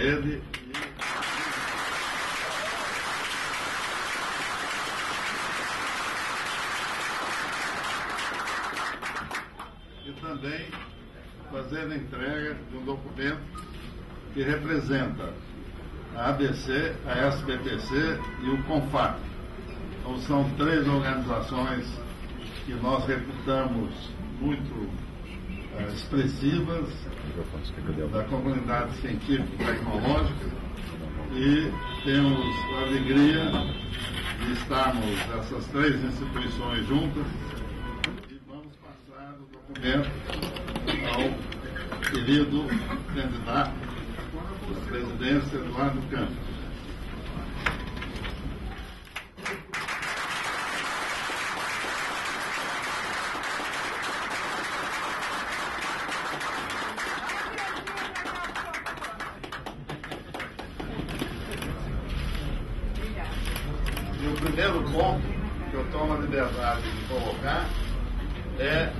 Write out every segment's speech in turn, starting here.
ele. E também fazer a entrega de um documento que representa a ABC, a SBPC e o CONFAC. Então, são 3 organizações que nós reputamos muito expressivas da comunidade científica e tecnológica, e temos a alegria de estarmos essas 3 instituições juntas, e vamos passar o documento ao querido candidato à presidência, Eduardo Campos. E o primeiro ponto que eu tomo a liberdade de colocar é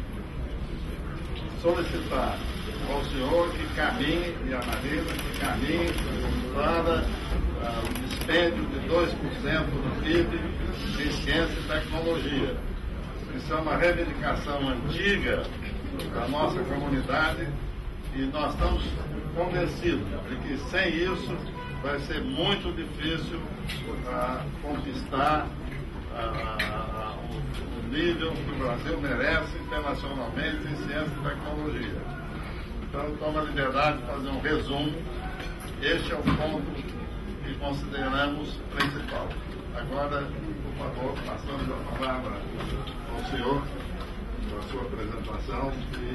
solicitar ao senhor que caminhe, e a Marina, que caminhe para o dispêndio de 2% do PIB em ciência e tecnologia. Isso é uma reivindicação antiga da nossa comunidade e nós estamos convencidos de que sem isso vai ser muito difícil conquistar o nível que o Brasil merece internacionalmente em ciência e tecnologia. Então, eu tomo a liberdade de fazer um resumo. Este é o ponto que consideramos principal. Agora, por favor, passamos a palavra ao senhor, para a sua apresentação,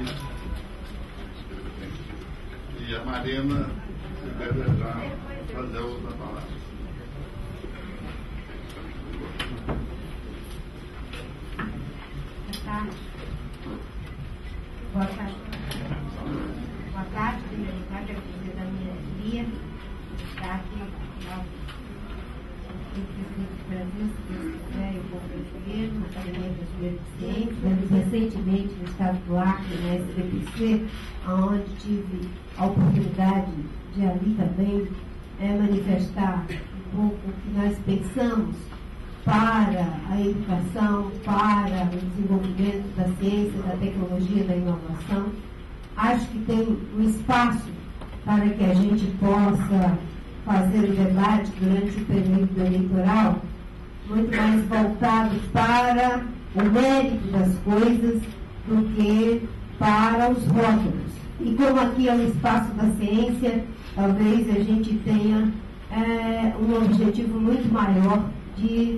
e a Marina deve já fazer a outra palavra. Boa tarde. Boa tarde, primeiro lugar, quero dizer da minha alegria estar aqui o presidente do Brasil, se Deus quiser, o povo brasileiro, na Academia Brasileira de Ciências, recentemente no estado do Acre, na SBPC, onde tive a oportunidade de ali também manifestar um pouco o que nós pensamos para a educação, para o desenvolvimento da ciência, da tecnologia, da inovação. Acho que tem um espaço para que a gente possa fazer o debate durante o período eleitoral muito mais voltado para o mérito das coisas do que para os rótulos. E como aqui é um espaço da ciência, talvez a gente tenha um objetivo muito maior de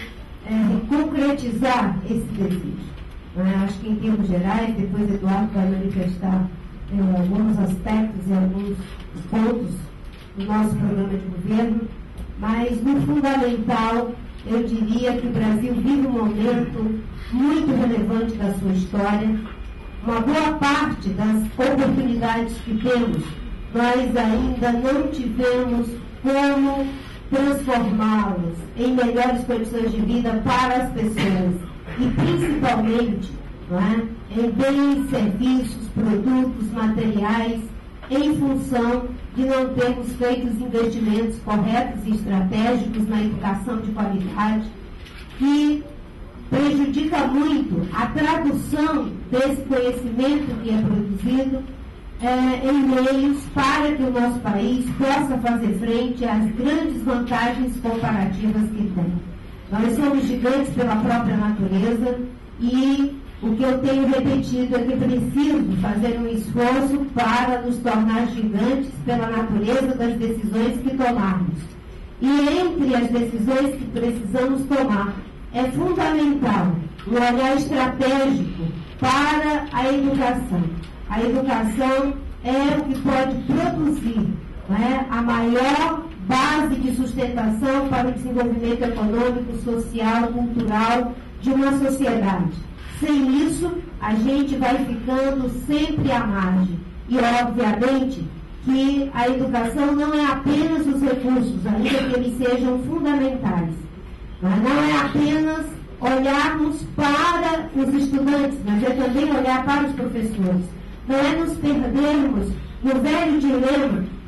concretizar esse desejo. Acho que em termos gerais, depois Eduardo vai manifestar alguns aspectos e alguns pontos do nosso programa de governo, mas no fundamental eu diria que o Brasil vive um momento muito relevante da sua história. Uma boa parte das oportunidades que temos, nós ainda não tivemos como transformá-las em melhores condições de vida para as pessoas e principalmente em bens, serviços, produtos, materiais, em função de não termos feito os investimentos corretos e estratégicos na educação de qualidade, que prejudica muito a tradução desse conhecimento que é produzido em meios para que o nosso país possa fazer frente às grandes vantagens comparativas que tem. Nós somos gigantes pela própria natureza e o que eu tenho repetido é que preciso fazer um esforço para nos tornar gigantes pela natureza das decisões que tomarmos. E entre as decisões que precisamos tomar, é fundamental um olhar estratégico para a educação. A educação é o que pode produzir a maior base de sustentação para o desenvolvimento econômico, social, cultural de uma sociedade. Sem isso, a gente vai ficando sempre à margem. E, obviamente, que a educação não é apenas os recursos, ainda que eles sejam fundamentais. Mas não é apenas olharmos para os estudantes, mas é também olhar para os professores. Não é nos perdermos no velho dilema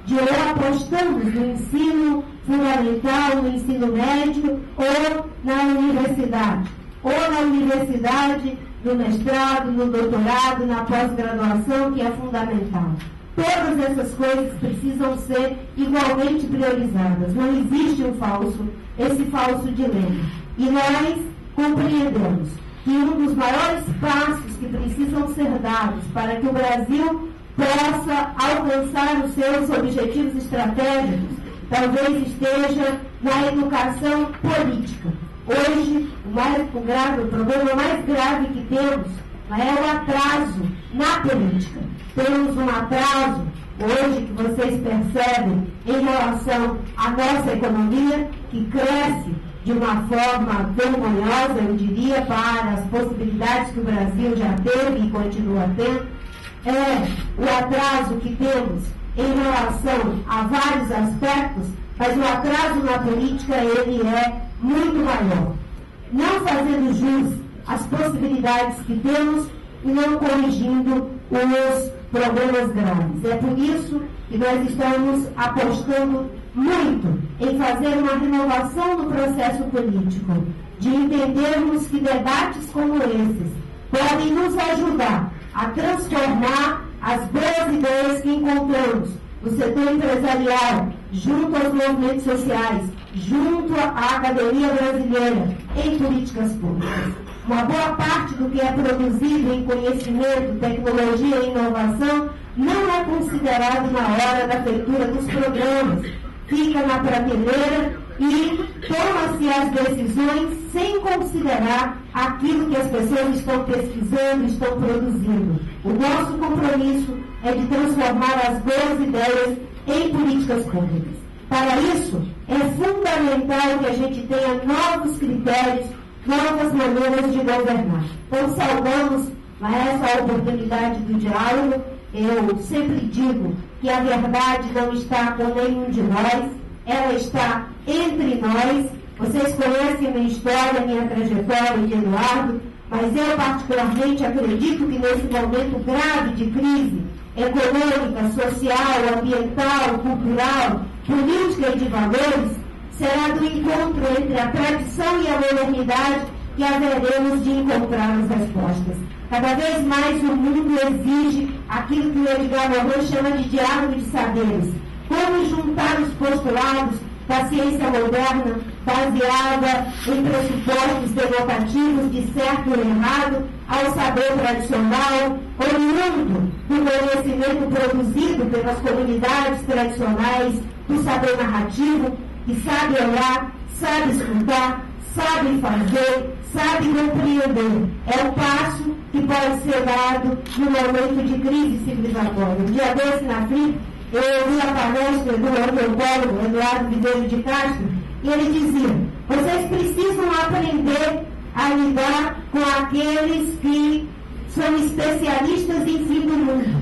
de ou apostamos no ensino fundamental, no ensino médio ou na universidade. Ou na universidade, no mestrado, no doutorado, na pós-graduação, que é fundamental. Todas essas coisas precisam ser igualmente priorizadas. Não existe esse falso dilema. E nós compreendemos que um dos maiores passos que precisam ser dados para que o Brasil possa alcançar os seus objetivos estratégicos talvez esteja na educação política. Hoje, o problema mais grave que temos é o atraso na política. Temos um atraso hoje que vocês percebem em relação à nossa economia, que cresce de uma forma vergonhosa, eu diria, para as possibilidades que o Brasil já teve e continua tendo. O atraso que temos em relação a vários aspectos, mas o atraso na política, ele é muito maior. Não fazendo jus às possibilidades que temos e não corrigindo os problemas graves. É por isso que nós estamos apostando muito em fazer uma renovação do processo político, de entendermos que debates como esses podem nos ajudar a transformar as boas ideias que encontramos no setor empresarial, junto aos movimentos sociais, junto à academia brasileira, em políticas públicas. Uma boa parte do que é produzido em conhecimento, tecnologia e inovação não é considerado na hora da feitura dos programas. Fica na prateleira e toma-se as decisões sem considerar aquilo que as pessoas estão pesquisando, estão produzindo. O nosso compromisso é de transformar as boas ideias em políticas públicas. Para isso, é fundamental que a gente tenha novos critérios, novas maneiras de governar. Então, saudamos essa oportunidade do diálogo. Eu sempre digo que a verdade não está com nenhum de nós, ela está entre nós. Vocês conhecem minha história, minha trajetória de Eduardo, mas eu particularmente acredito que nesse momento grave de crise econômica, social, ambiental, cultural, política e de valores, será do encontro entre a tradição e a modernidade que haveremos de encontrar as respostas. Cada vez mais o mundo exige aquilo que o Edgar Morin chama de diálogo de saberes. Como juntar os postulados da ciência moderna, baseada em pressupostos demonstrativos de certo e errado, ao saber tradicional, oriundo do conhecimento produzido pelas comunidades tradicionais, do saber narrativo, que sabe olhar, sabe escutar, sabe fazer, sabe compreender. É um passo que pode ser dado no momento de crise civilizatória. Um dia desse, na FRI, eu ouvi a palestra do antropólogo Eduardo Videiro de Castro, e ele dizia: vocês precisam aprender a lidar com aqueles que são especialistas em fim do mundo.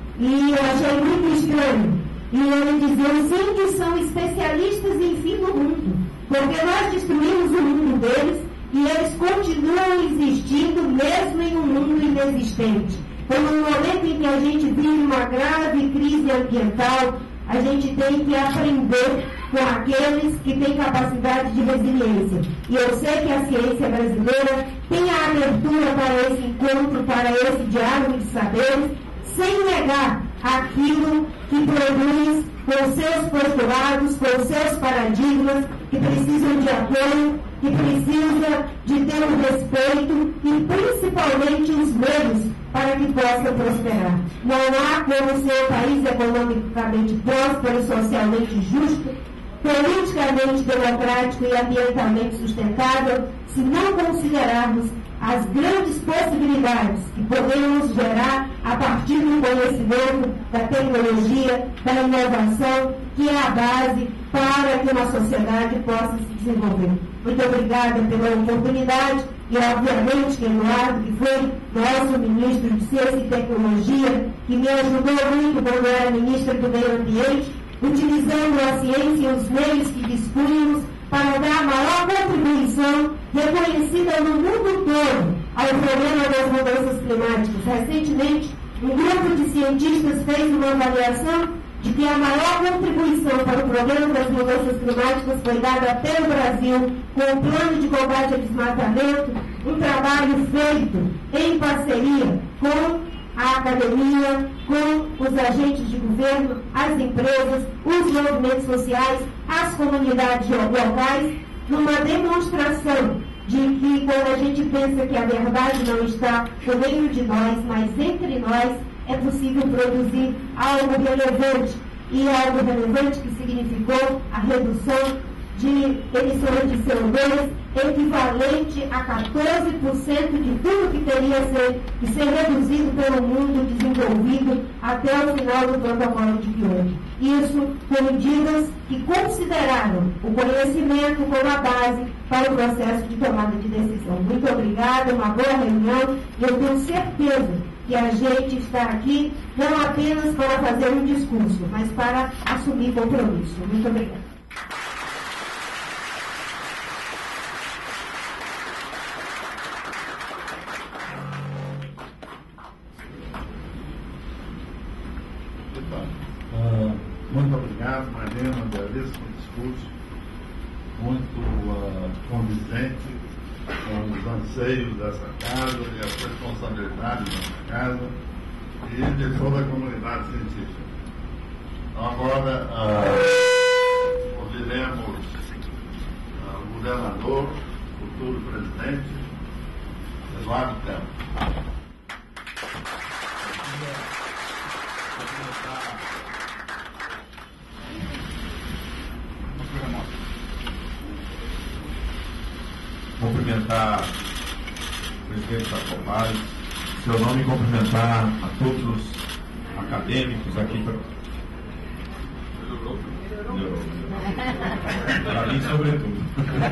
E eu achei muito estranho. E ele dizia: os índios são especialistas em fim do mundo, porque nós destruímos o mundo deles e eles continuam existindo mesmo em um mundo inexistente. Então, no momento em que a gente vive uma grave crise ambiental, a gente tem que aprender com aqueles que têm capacidade de resiliência. E eu sei que a ciência brasileira tem a abertura para esse encontro, para esse diálogo de saberes, sem negar aquilo que produz com seus postulados, com seus paradigmas, que precisam de apoio, que precisa de ter um respeito e principalmente os meios para que possa prosperar. Não há como ser um país economicamente próspero, socialmente justo, politicamente democrático e ambientalmente sustentável se não considerarmos as grandes possibilidades que podemos gerar a partir do conhecimento, da tecnologia, da inovação, que é a base para que uma sociedade possa se desenvolver. Muito obrigada pela oportunidade e, obviamente, que Eduardo, que foi nosso ministro de Ciência e Tecnologia, que me ajudou muito quando eu era ministra do Meio Ambiente, utilizando a ciência e os meios que dispunhamos para dar a maior contribuição reconhecida no mundo todo ao problema das mudanças climáticas. Recentemente, um grupo de cientistas fez uma avaliação de que a maior contribuição para o problema das mudanças climáticas foi dada pelo Brasil com o plano de combate ao desmatamento, um trabalho feito em parceria com a academia, com os agentes de governo, as empresas, os movimentos sociais, as comunidades locais, numa demonstração de que quando a gente pensa que a verdade não está no meio de nós, mas entre nós, é possível produzir algo relevante. E algo relevante que significou a redução de emissões de CO2 equivalente a 14% de tudo que teria que ser reduzido pelo mundo desenvolvido até o final do protocolo de Kyoto. Isso com medidas que consideraram o conhecimento como a base para o processo de tomada de decisão. Muito obrigada, uma boa reunião, e eu tenho certeza que a gente está aqui não apenas para fazer um discurso, mas para assumir compromisso. Muito obrigada. Muito obrigado, Marina, belíssimo discurso, muito condizente com os anseios dessa casa e as responsabilidades dessa casa e de toda a comunidade científica. Então, agora, ouviremos o governador, futuro presidente, Eduardo Tempo. Cumprimentar o presidente da Copag, seu nome, cumprimentar a todos os acadêmicos aqui. Para mim, sobretudo.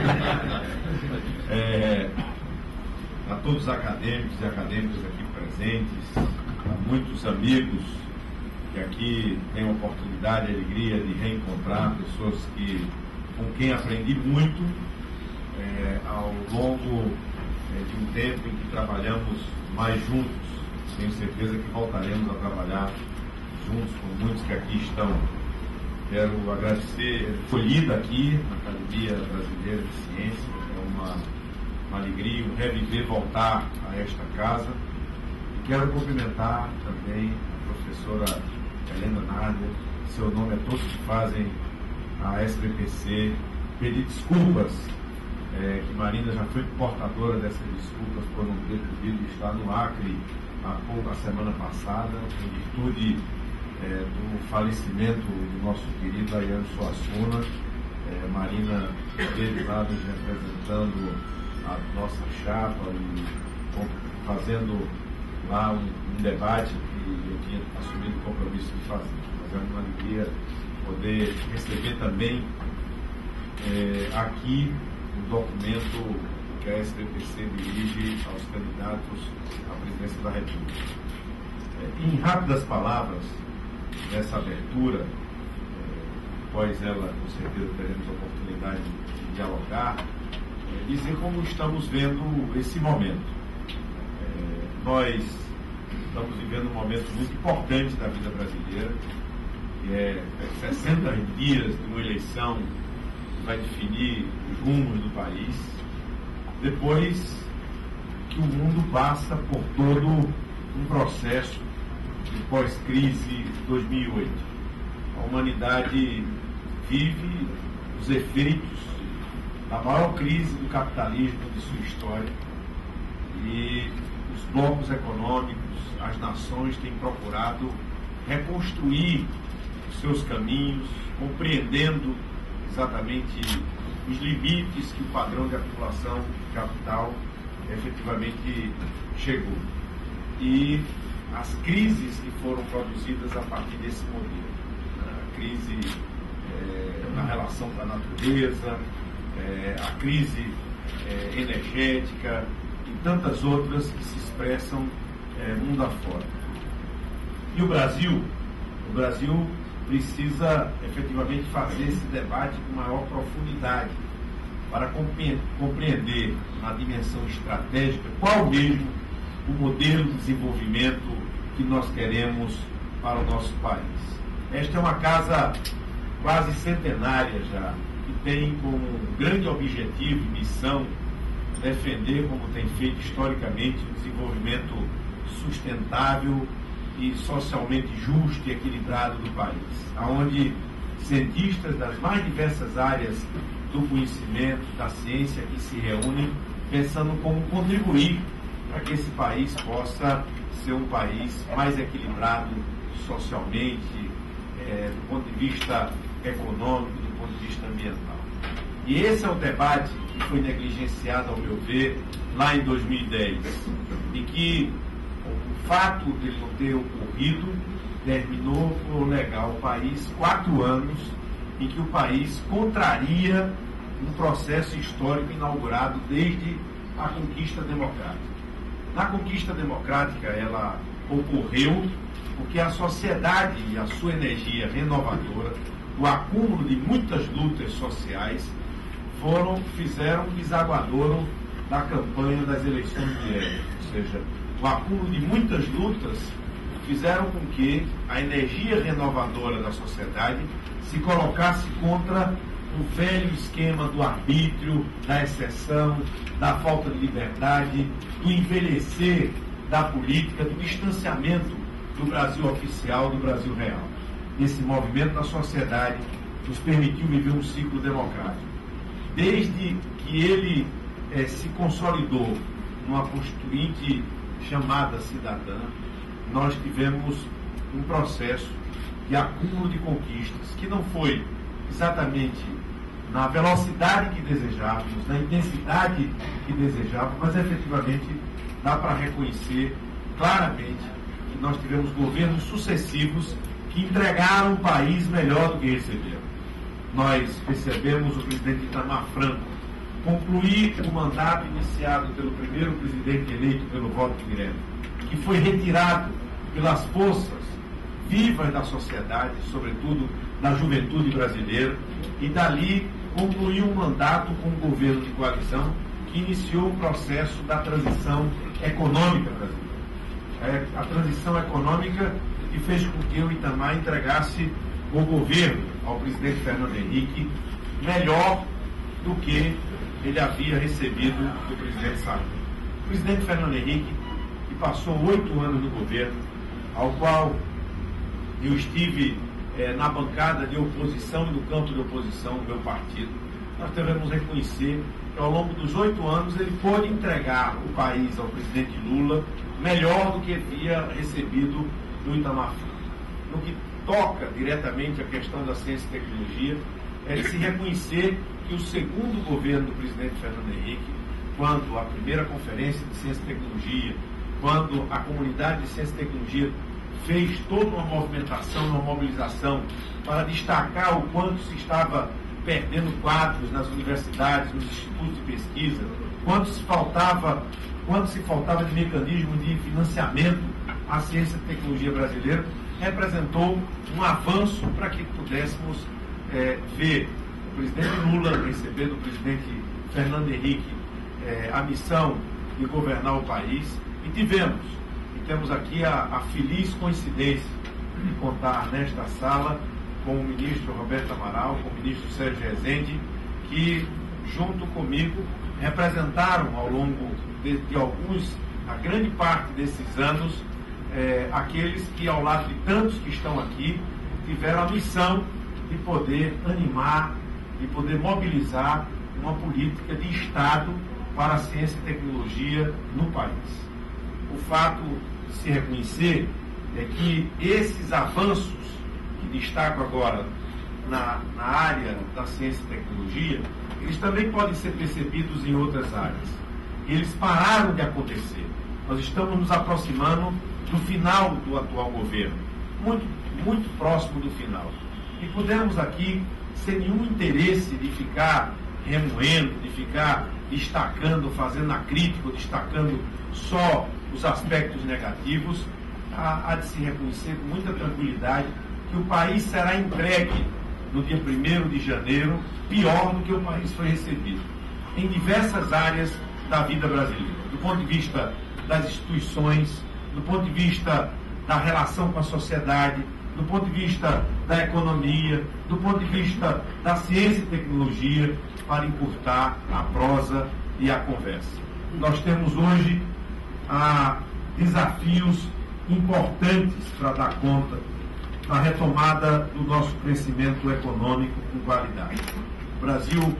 A todos os acadêmicos e acadêmicas aqui presentes, a muitos amigos que aqui têm a oportunidade e a alegria de reencontrar pessoas com quem aprendi muito ao longo de um tempo em que trabalhamos mais juntos. Tenho certeza que voltaremos a trabalhar juntos com muitos que aqui estão. Quero agradecer, foi lida aqui na Academia Brasileira de Ciência, é uma alegria, um reviver, voltar a esta casa. E quero cumprimentar também a professora Helena Narder, seu nome a todos que fazem a SBPC, pedir desculpas, que Marina já foi portadora dessas desculpas por não ter podido estar no Acre a semana passada, em virtude do falecimento do nosso querido Ariano Suassuna. Marina esteve lá nos representando a nossa chapa e fazendo lá um debate que eu tinha assumido o compromisso de fazer. Mas é uma alegria poder receber também aqui o documento que a SBPC dirige aos candidatos à presidência da República. Em rápidas palavras, nessa abertura, após ela, com certeza, teremos a oportunidade de dialogar, dizer como estamos vendo esse momento. Nós estamos vivendo um momento muito importante da vida brasileira, que é 60 dias de uma eleição que vai definir os rumos do país, depois que o mundo passa por todo um processo de pós-crise 2008. A humanidade vive os efeitos da maior crise do capitalismo de sua história, e os blocos econômicos, as nações têm procurado reconstruir os seus caminhos, compreendendo exatamente os limites que o padrão de acumulação de capital efetivamente chegou. E as crises que foram produzidas a partir desse modelo, a crise na relação com a natureza, a crise energética e tantas outras que se expressam mundo afora. E o Brasil precisa efetivamente fazer esse debate com maior profundidade para compreender na dimensão estratégica qual mesmo o modelo de desenvolvimento que nós queremos para o nosso país. Esta é uma casa quase centenária já, que tem como grande objetivo e missão defender, como tem feito historicamente, o desenvolvimento sustentável e socialmente justo e equilibrado do país, onde cientistas das mais diversas áreas do conhecimento, da ciência, que se reúnem pensando como contribuir para que esse país possa ser um país mais equilibrado socialmente, do ponto de vista econômico, do ponto de vista ambiental. E esse é o debate que foi negligenciado, ao meu ver, lá em 2010, e que o fato de não ter ocorrido terminou por legar ao país 4 anos em que o país contraria um processo histórico inaugurado desde a conquista democrática. Na conquista democrática, ela ocorreu porque a sociedade e a sua energia renovadora, o acúmulo de muitas lutas sociais, fizeram um desaguadouro da campanha das eleições diretas. Ou seja, o acúmulo de muitas lutas fizeram com que a energia renovadora da sociedade se colocasse contra o velho esquema do arbítrio, da exceção, da falta de liberdade, do envelhecer da política, do distanciamento do Brasil oficial, do Brasil real. Esse movimento da sociedade nos permitiu viver um ciclo democrático. Desde que ele se consolidou numa constituinte chamada cidadã, nós tivemos um processo de acúmulo de conquistas, que não foi exatamente na velocidade que desejávamos, na intensidade que desejávamos, mas efetivamente dá para reconhecer claramente que nós tivemos governos sucessivos que entregaram o país melhor do que receberam. Nós recebemos o presidente Itamar Franco concluir o mandato iniciado pelo primeiro presidente eleito pelo voto direto, que foi retirado pelas forças vivas da sociedade, sobretudo da juventude brasileira, e dali concluiu um mandato com um governo de coalizão que iniciou o processo da transição econômica brasileira. A transição econômica que fez com que o Itamar entregasse o governo ao presidente Fernando Henrique melhor do que ele havia recebido do presidente Sarney. O presidente Fernando Henrique, que passou 8 anos no governo, ao qual eu estive na bancada de oposição e no campo de oposição do meu partido, nós devemos reconhecer que ao longo dos 8 anos ele pôde entregar o país ao presidente Lula melhor do que havia recebido do Itamar Franco. No que toca diretamente à questão da ciência e tecnologia, é de se reconhecer que o segundo governo do presidente Fernando Henrique, quando a primeira conferência de ciência e tecnologia, quando a comunidade de ciência e tecnologia fez toda uma movimentação, uma mobilização para destacar o quanto se estava perdendo quadros nas universidades, nos institutos de pesquisa, quanto se faltava de mecanismo de financiamento à ciência e tecnologia brasileira, representou um avanço para que pudéssemos ver o presidente Lula recebendo o presidente Fernando Henrique a missão de governar o país, e temos aqui a feliz coincidência de contar nesta sala com o ministro Roberto Amaral, com o ministro Sérgio Rezende, que junto comigo representaram ao longo de a grande parte desses anos, aqueles que, ao lado de tantos que estão aqui, tiveram a missão de poder animar, de poder mobilizar uma política de Estado para a ciência e tecnologia no país. O fato de se reconhecer é que esses avanços que destaco agora na área da ciência e tecnologia, eles também podem ser percebidos em outras áreas. Eles pararam de acontecer. Nós estamos nos aproximando do final do atual governo, muito, muito próximo do final. E pudemos aqui, sem nenhum interesse de ficar remoendo, de ficar destacando, fazendo a crítica, destacando só os aspectos negativos, há de se reconhecer com muita tranquilidade que o país será entregue no dia 1º de janeiro pior do que o país foi recebido, em diversas áreas da vida brasileira, do ponto de vista das instituições, do ponto de vista da relação com a sociedade, do ponto de vista da economia, do ponto de vista da ciência e tecnologia, para encurtar a prosa e a conversa. Nós temos hoje desafios importantes para dar conta da retomada do nosso crescimento econômico com qualidade. O Brasil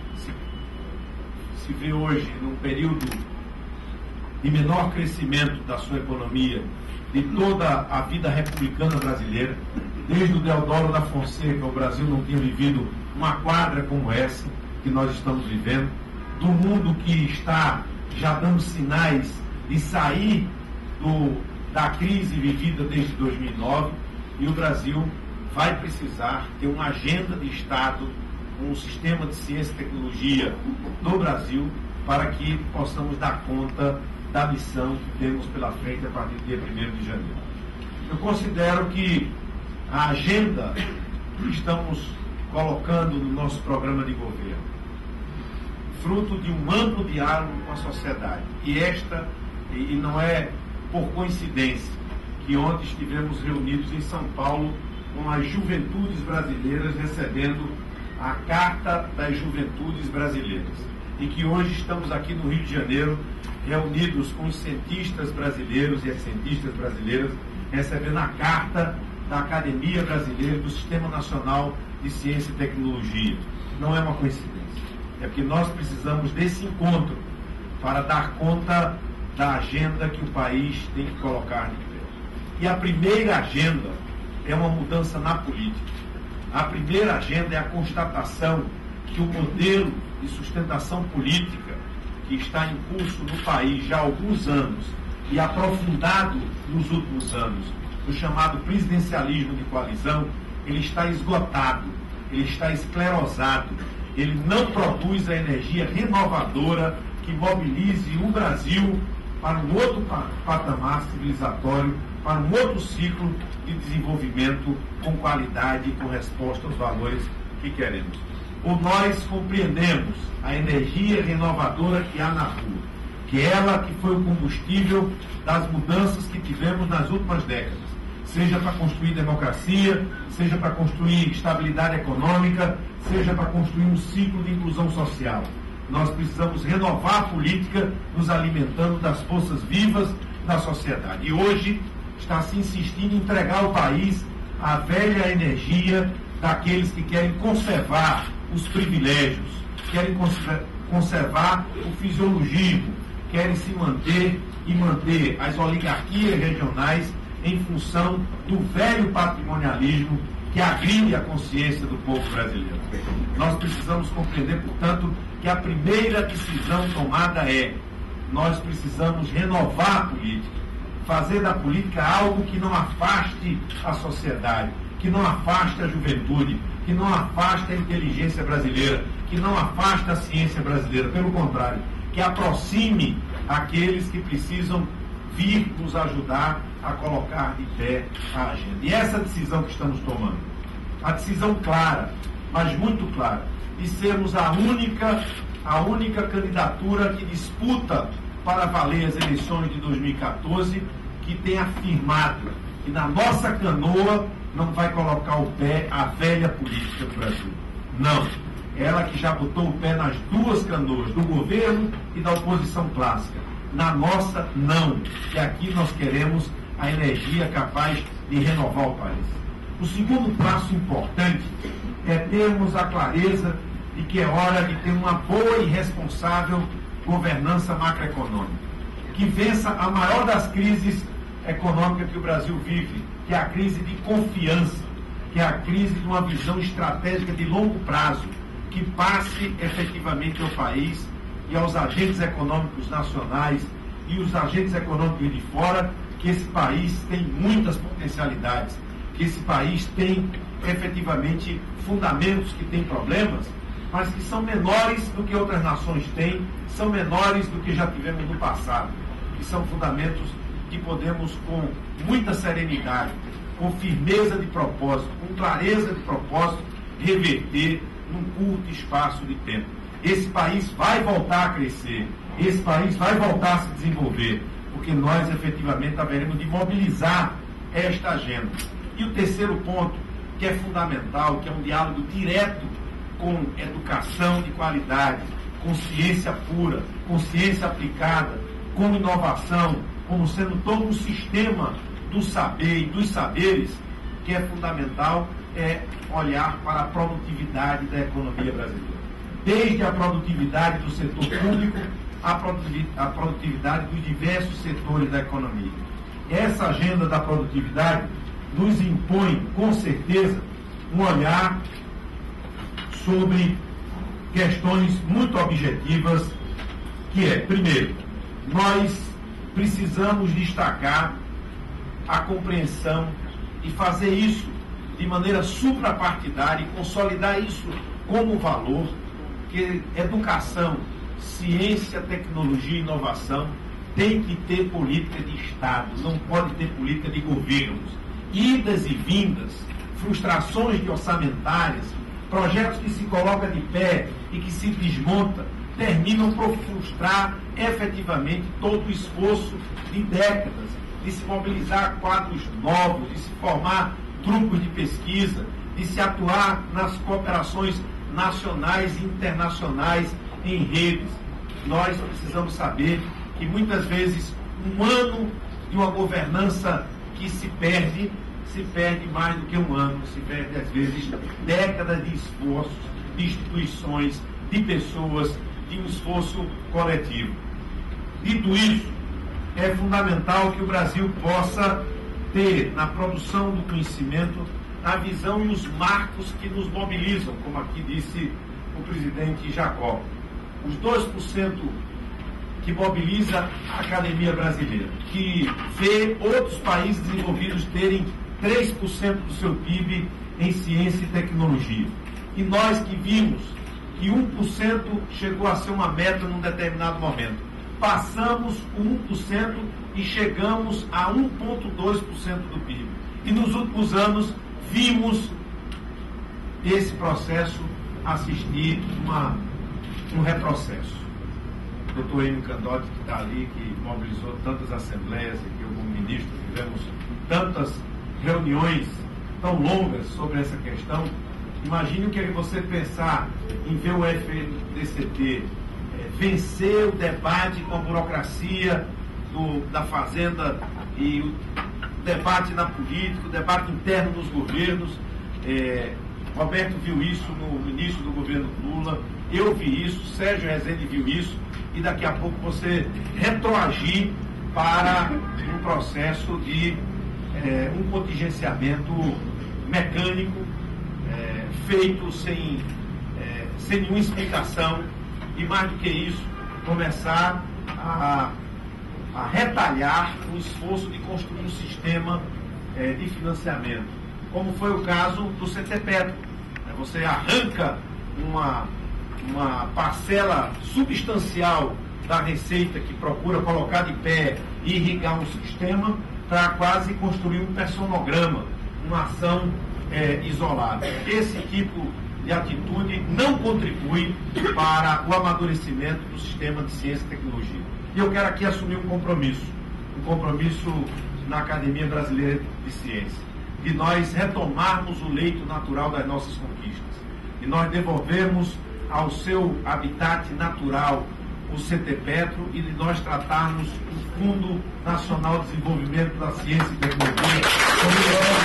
se vê hoje num período de menor crescimento da sua economia de toda a vida republicana brasileira. Desde o Deodoro da Fonseca, o Brasil não tinha vivido uma quadra como essa que nós estamos vivendo, do mundo que está já dando sinais de sair da crise vivida desde 2009, e o Brasil vai precisar ter uma agenda de Estado, um sistema de ciência e tecnologia do Brasil, para que possamos dar conta da missão que temos pela frente a partir do dia 1º de janeiro. Eu considero que a agenda que estamos colocando no nosso programa de governo, fruto de um amplo diálogo com a sociedade, e não é por coincidência que ontem estivemos reunidos em São Paulo com as juventudes brasileiras, recebendo a Carta das Juventudes Brasileiras, e que hoje estamos aqui no Rio de Janeiro reunidos com os cientistas brasileiros e as cientistas brasileiras, recebendo a Carta da Academia Brasileira do Sistema Nacional de Ciência e Tecnologia. Não é uma coincidência. É porque nós precisamos desse encontro para dar conta da agenda que o país tem que colocar de pé. E a primeira agenda é uma mudança na política. A primeira agenda é a constatação que o modelo de sustentação política que está em curso no país já há alguns anos e aprofundado nos últimos anos, o chamado presidencialismo de coalizão, ele está esgotado, ele está esclerosado, ele não produz a energia renovadora que mobilize o Brasil para um outro patamar civilizatório, para um outro ciclo de desenvolvimento com qualidade e com resposta aos valores que queremos. Ou nós compreendemos a energia renovadora que há na rua, que ela que foi o combustível das mudanças que tivemos nas últimas décadas, seja para construir democracia, seja para construir estabilidade econômica, seja para construir um ciclo de inclusão social. Nós precisamos renovar a política, nos alimentando das forças vivas da sociedade. E hoje está se insistindo em entregar ao país a velha energia daqueles que querem conservar os privilégios, querem conservar o fisiologismo, querem se manter e manter as oligarquias regionais em função do velho patrimonialismo que agride a consciência do povo brasileiro. Nós precisamos compreender, portanto, que a primeira decisão tomada nós precisamos renovar a política, fazer da política algo que não afaste a sociedade, que não afaste a juventude, que não afaste a inteligência brasileira, que não afaste a ciência brasileira, pelo contrário, que aproxime aqueles que precisam vir nos ajudar a colocar de pé a agenda. E essa decisão que estamos tomando, a decisão clara, mas muito clara, de sermos a única candidatura que disputa para valer as eleições de 2014, que tem afirmado que na nossa canoa não vai colocar o pé a velha política do Brasil. Não. Ela que já botou o pé nas duas canoas, do governo e da oposição clássica. Na nossa, não. E aqui nós queremos a energia capaz de renovar o país. O segundo passo importante é termos a clareza de que é hora de ter uma boa e responsável governança macroeconômica, que vença a maior das crises econômicas que o Brasil vive, que é a crise de confiança, que é a crise de uma visão estratégica de longo prazo, que passe efetivamente ao país e aos agentes econômicos nacionais e os agentes econômicos de fora, que esse país tem muitas potencialidades, que esse país tem efetivamente fundamentos que têm problemas, mas que são menores do que outras nações têm, são menores do que já tivemos no passado, que são fundamentos que podemos, com muita serenidade, com firmeza de propósito, com clareza de propósito, reverter num curto espaço de tempo. Esse país vai voltar a crescer, esse país vai voltar a se desenvolver, porque nós efetivamente haveremos de mobilizar esta agenda. E o terceiro ponto, que é fundamental, que é um diálogo direto com educação de qualidade, com ciência pura, com ciência aplicada, com inovação, como sendo todo um sistema do saber e dos saberes, que é fundamental, é olhar para a produtividade da economia brasileira. Desde a produtividade do setor público, a produtividade dos diversos setores da economia. Essa agenda da produtividade nos impõe, com certeza, um olhar sobre questões muito objetivas, que é, primeiro, nós precisamos destacar a compreensão e fazer isso de maneira suprapartidária e consolidar isso como valor, que educação, ciência, tecnologia e inovação tem que ter política de Estado, não pode ter política de governos. Idas e vindas, frustrações orçamentárias, projetos que se colocam de pé e que se desmontam, terminam por frustrar efetivamente todo o esforço de décadas, de se mobilizar quadros novos, de se formar grupos de pesquisa, de se atuar nas cooperações nacionais e internacionais em redes. Nós precisamos saber que muitas vezes um ano de uma governança que se perde mais do que um ano, se perde às vezes décadas de esforços, de instituições, de pessoas, de um esforço coletivo. Dito isso, é fundamental que o Brasil possa ter na produção do conhecimento a visão e os marcos que nos mobilizam, como aqui disse o presidente Jacó. Os 2% que mobiliza a academia brasileira, que vê outros países desenvolvidos terem 3% do seu PIB em ciência e tecnologia. E nós que vimos que 1% chegou a ser uma meta num determinado momento. Passamos o 1% e chegamos a 1,2% do PIB. E nos últimos anos vimos esse processo assistir um retrocesso. O doutor Enio Candotti, que está ali, que mobilizou tantas assembleias, e eu como ministro tivemos tantas reuniões tão longas sobre essa questão. Imagine o que é você pensar em ver o FNDCT vencer o debate com a burocracia da Fazenda e o debate na política, o debate interno nos governos. Roberto viu isso no início do governo Lula, eu vi isso, Sérgio Rezende viu isso, e daqui a pouco você retroagir para um processo de um contingenciamento mecânico, feito sem nenhuma explicação, e mais do que isso, começar a retalhar o esforço de construir um sistema de financiamento, como foi o caso do CTPetro. Você arranca uma parcela substancial da receita que procura colocar de pé e irrigar um sistema para quase construir um personograma, uma ação isolada. Esse tipo de atitude não contribui para o amadurecimento do sistema de ciência e tecnologia. E eu quero aqui assumir um compromisso na Academia Brasileira de Ciência, de nós retomarmos o leito natural das nossas conquistas, de nós devolvermos ao seu habitat natural o CTPetro e de nós tratarmos o Fundo Nacional de Desenvolvimento da Ciência e Tecnologia como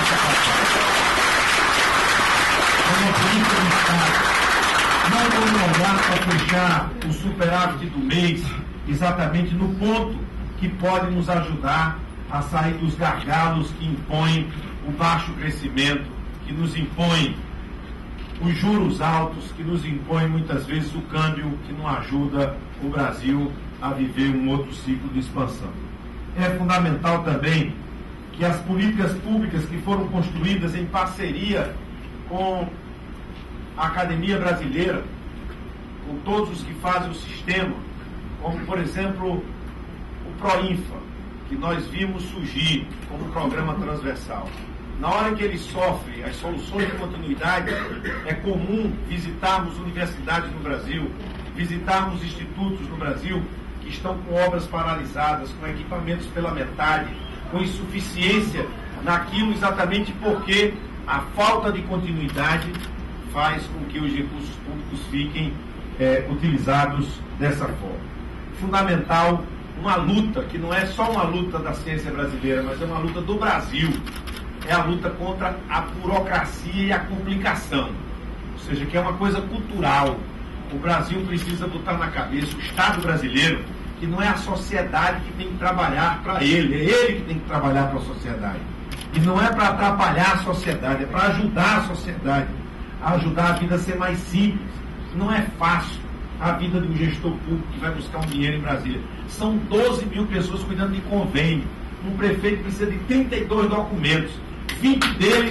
uma política do Estado. Não vamos olhar para fechar o superávit do mês exatamente no ponto que pode nos ajudar a sair dos gargalos que impõem o baixo crescimento, que nos impõem os juros altos, que nos impõem muitas vezes o câmbio que não ajuda o Brasil a viver um outro ciclo de expansão. É fundamental também que as políticas públicas que foram construídas em parceria com a Academia Brasileira, com todos os que fazem o sistema, como, por exemplo, o PROINFA, que nós vimos surgir como programa transversal. Na hora que ele sofre as soluções de continuidade, é comum visitarmos universidades no Brasil, visitarmos institutos no Brasil que estão com obras paralisadas, com equipamentos pela metade, com insuficiência naquilo exatamente porque a falta de continuidade faz com que os recursos públicos fiquem utilizados dessa forma. Fundamental, uma luta que não é só uma luta da ciência brasileira, mas é uma luta do Brasil, é a luta contra a burocracia e a complicação, ou seja, que é uma coisa cultural. O Brasil precisa botar na cabeça, o Estado brasileiro, que não é a sociedade que tem que trabalhar para ele, é ele que tem que trabalhar para a sociedade. E não é para atrapalhar a sociedade, é para ajudar a sociedade, a ajudar a vida a ser mais simples. Não é fácil a vida de um gestor público que vai buscar um dinheiro em Brasília. São 12 mil pessoas cuidando de convênio. Um prefeito precisa de 32 documentos. 20 deles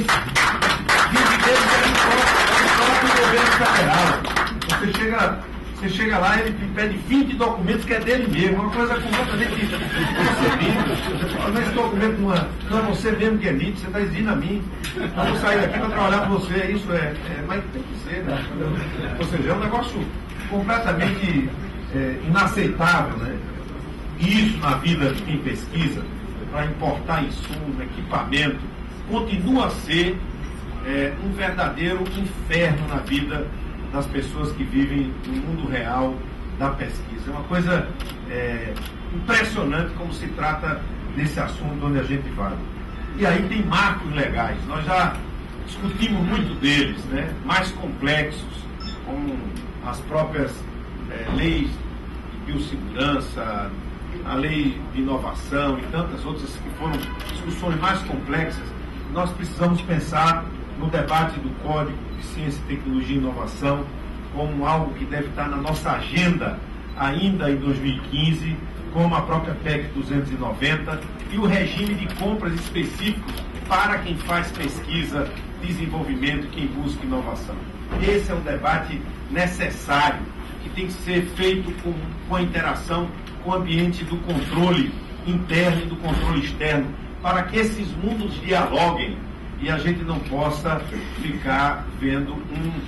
é do próprio governo federal. Você chega lá, ele pede 20 documentos que é dele mesmo, uma coisa completamente inconcebível. Mas esse documento não é você mesmo que emite, você está exigindo a mim. Eu vou sair daqui para trabalhar com você, isso mas tem que ser, né? Ou seja, é um negócio completamente inaceitável, né? E isso na vida de quem pesquisa, para importar insumo, equipamento, continua a ser um verdadeiro inferno na vida das pessoas que vivem no mundo real da pesquisa. É uma coisa impressionante como se trata desse assunto onde a gente vai. E aí tem marcos legais, nós já discutimos muito deles, né? Mais complexos, como as próprias leis de biossegurança, a lei de inovação e tantas outras que foram discussões mais complexas. Nós precisamos pensar no debate do Código de Ciência, Tecnologia e Inovação como algo que deve estar na nossa agenda ainda em 2015, como a própria PEC 290 e o regime de compras específicos para quem faz pesquisa, desenvolvimento e quem busca inovação. Esse é um debate necessário, que tem que ser feito com a interação com o ambiente do controle interno e do controle externo, para que esses mundos dialoguem e a gente não possa ficar vendo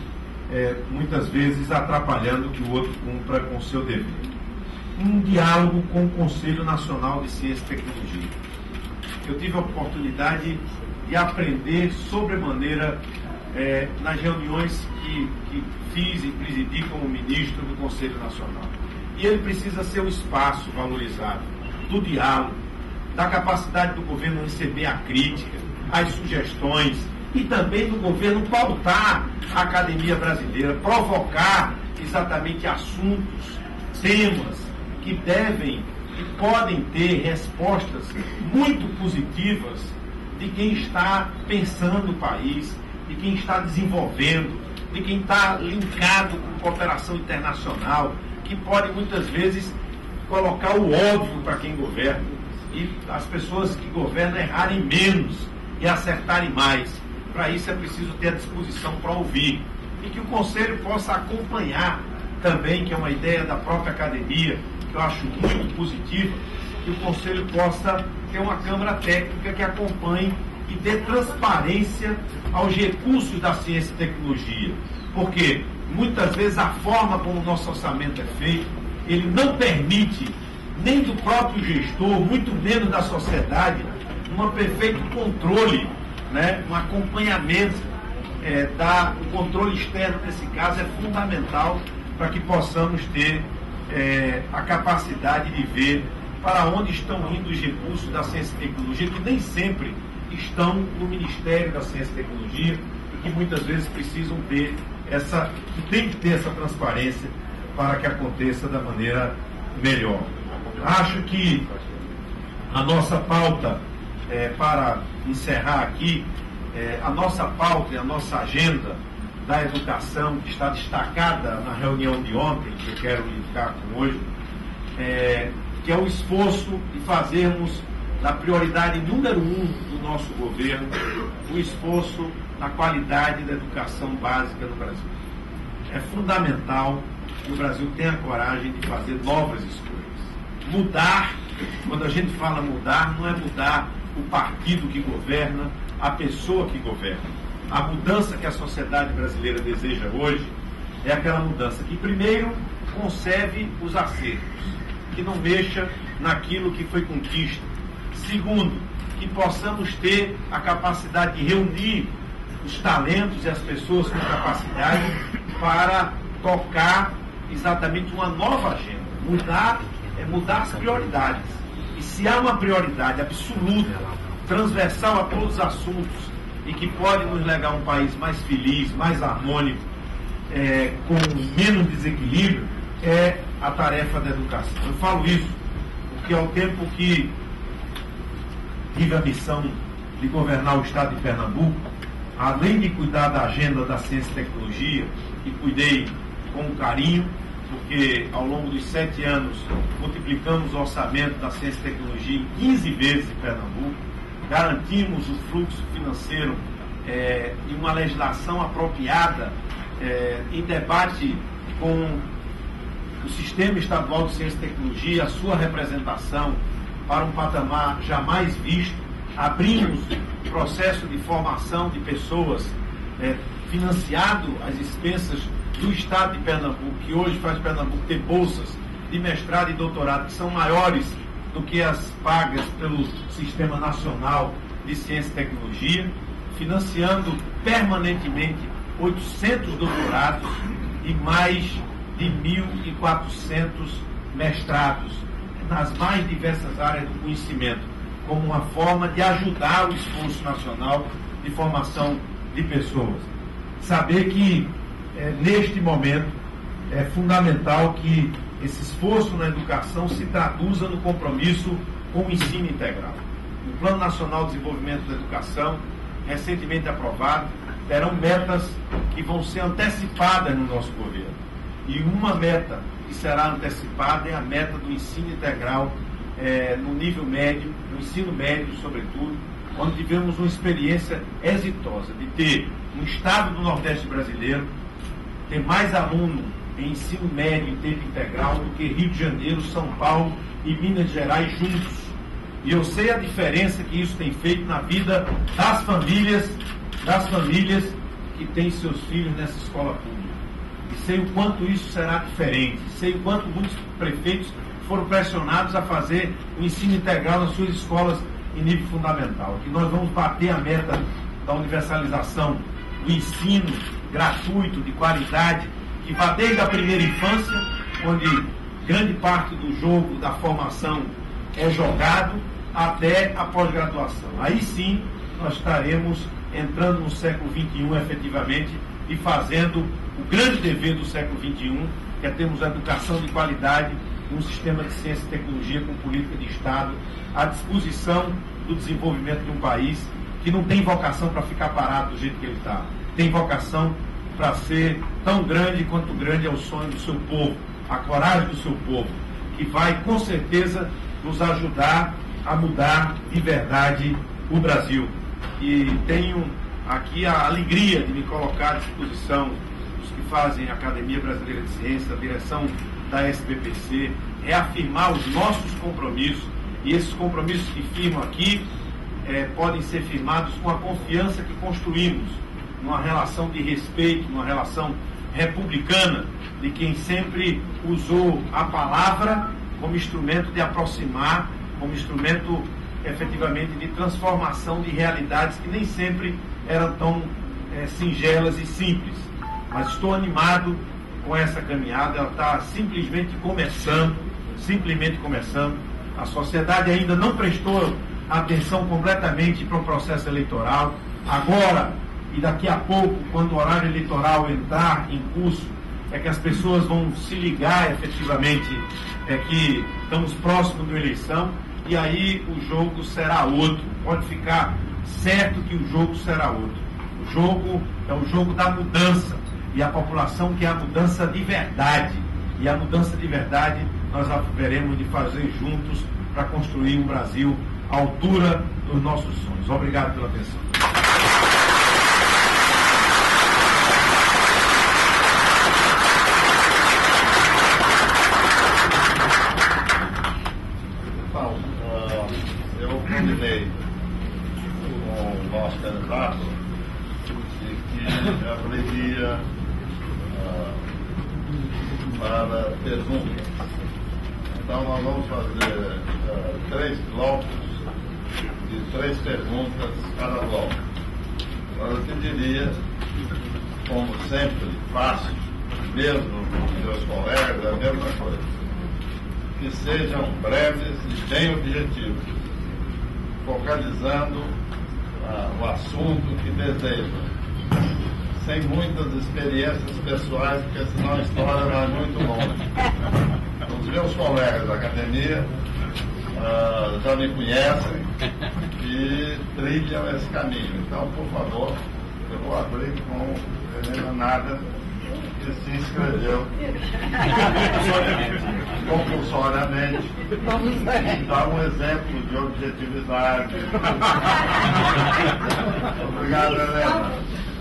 muitas vezes atrapalhando que o outro cumpra com o seu dever. Um diálogo com o Conselho Nacional de Ciência e Tecnologia. Eu tive a oportunidade de aprender sobremaneira nas reuniões que fiz e presidi como ministro do Conselho Nacional. E ele precisa ser um espaço valorizado do diálogo, da capacidade do governo receber a crítica, as sugestões e também do governo pautar a academia brasileira, provocar exatamente assuntos, temas que devem e podem ter respostas muito positivas de quem está pensando o país, de quem está desenvolvendo, de quem está linkado com cooperação internacional, que pode muitas vezes colocar o óbvio para quem governa e as pessoas que governam errarem menos e acertarem mais. Para isso é preciso ter a disposição para ouvir e que o Conselho possa acompanhar também, que é uma ideia da própria academia, que eu acho muito positiva, que o Conselho possa ter uma Câmara Técnica que acompanhe e dê transparência aos recursos da ciência e tecnologia. Porque muitas vezes a forma como o nosso orçamento é feito, ele não permite nem do próprio gestor, muito menos da sociedade, um perfeito controle, né? Um acompanhamento o controle externo, nesse caso, é fundamental para que possamos ter a capacidade de ver para onde estão indo os recursos da ciência e tecnologia, que nem sempre estão no Ministério da Ciência e Tecnologia e que muitas vezes precisam ter que tem que ter essa transparência para que aconteça da maneira melhor. Acho que a nossa pauta, para encerrar aqui, a nossa pauta e a nossa agenda da educação, que está destacada na reunião de ontem, que eu quero linkar com hoje, que é o esforço de fazermos da prioridade número 1 do nosso governo, o esforço na qualidade da educação básica no Brasil. É fundamental que o Brasil tenha coragem de fazer novas escolhas. Mudar, quando a gente fala mudar, não é mudar o partido que governa, a pessoa que governa. A mudança que a sociedade brasileira deseja hoje é aquela mudança que, primeiro, conserve os acertos, que não mexa naquilo que foi conquista. Segundo, que possamos ter a capacidade de reunir os talentos e as pessoas com capacidade para tocar exatamente uma nova agenda, mudar as prioridades. E se há uma prioridade absoluta, transversal a todos os assuntos e que pode nos legar a um país mais feliz, mais harmônico, com menos desequilíbrio, é a tarefa da educação. Eu falo isso porque ao tempo que tive a missão de governar o estado de Pernambuco, além de cuidar da agenda da ciência e tecnologia, que cuidei com carinho, porque ao longo dos 7 anos multiplicamos o orçamento da ciência e tecnologia em 15 vezes em Pernambuco, garantimos o fluxo financeiro e uma legislação apropriada em debate com o Sistema Estadual de Ciência e Tecnologia, a sua representação para um patamar jamais visto. Abrimos processo de formação de pessoas financiado às expensas do Estado de Pernambuco, que hoje faz Pernambuco ter bolsas de mestrado e doutorado que são maiores do que as pagas pelo Sistema Nacional de Ciência e Tecnologia, financiando permanentemente 800 doutorados e mais de 1.400 mestrados nas mais diversas áreas do conhecimento, como uma forma de ajudar o esforço nacional de formação de pessoas. Saber que, neste momento, é fundamental que esse esforço na educação se traduza no compromisso com o ensino integral. O Plano Nacional de Desenvolvimento da Educação, recentemente aprovado, terão metas que vão ser antecipadas no nosso governo. E uma meta que será antecipada é a meta do ensino integral no nível médio, no ensino médio, sobretudo, onde tivemos uma experiência exitosa de ter um estado do Nordeste brasileiro ter mais aluno em ensino médio em tempo integral do que Rio de Janeiro, São Paulo e Minas Gerais juntos. E eu sei a diferença que isso tem feito na vida das famílias que têm seus filhos nessa escola pública. E sei o quanto isso será diferente. Sei o quanto muitos prefeitos foram pressionados a fazer o ensino integral nas suas escolas em nível fundamental. Que nós vamos bater a meta da universalização do ensino gratuito, de qualidade, que vai desde a primeira infância, onde grande parte do jogo da formação é jogado, até a pós-graduação. Aí sim nós estaremos entrando no século XXI efetivamente e fazendo o grande dever do século XXI, que é termos a educação de qualidade e um sistema de ciência e tecnologia com política de Estado à disposição do desenvolvimento de um país que não tem vocação para ficar parado do jeito que ele está. Tem vocação para ser tão grande quanto grande é o sonho do seu povo, a coragem do seu povo, que vai com certeza nos ajudar a mudar de verdade o Brasil. E tenho aqui a alegria de me colocar à disposição dos que fazem a Academia Brasileira de Ciência, a direção da SBPC, reafirmar os nossos compromissos, e esses compromissos que firmam aqui podem ser firmados com a confiança que construímos numa relação de respeito, numa relação republicana, de quem sempre usou a palavra como instrumento de aproximar, como instrumento efetivamente de transformação de realidades que nem sempre eram tão singelas e simples. Mas estou animado com essa caminhada, ela está simplesmente começando. A sociedade ainda não prestou atenção completamente para o processo eleitoral. Agora e daqui a pouco, quando o horário eleitoral entrar em curso, é que as pessoas vão se ligar efetivamente que estamos próximos da eleição, e aí o jogo será outro. Pode ficar certo que o jogo será outro. O jogo é o jogo da mudança, e a população quer a mudança de verdade. E a mudança de verdade nós haveremos de fazer juntos para construir um Brasil à altura dos nossos sonhos. Obrigado pela atenção. Eu combinei com o nosso candidato de que abriria para perguntas. Então nós vamos fazer 3 blocos de 3 perguntas cada bloco. Agora eu pediria, como sempre faço, mesmo com meus colegas, a mesma coisa, que sejam breves e bem objetivos, focalizando o assunto que desejam, sem muitas experiências pessoais, porque senão a história vai muito longe. Os meus colegas da academia já me conhecem e trilham esse caminho. Então, por favor, eu vou abrir com Helena Nada, que se inscreveu compulsoriamente, e dá um exemplo de objetividade. Obrigado, Helena.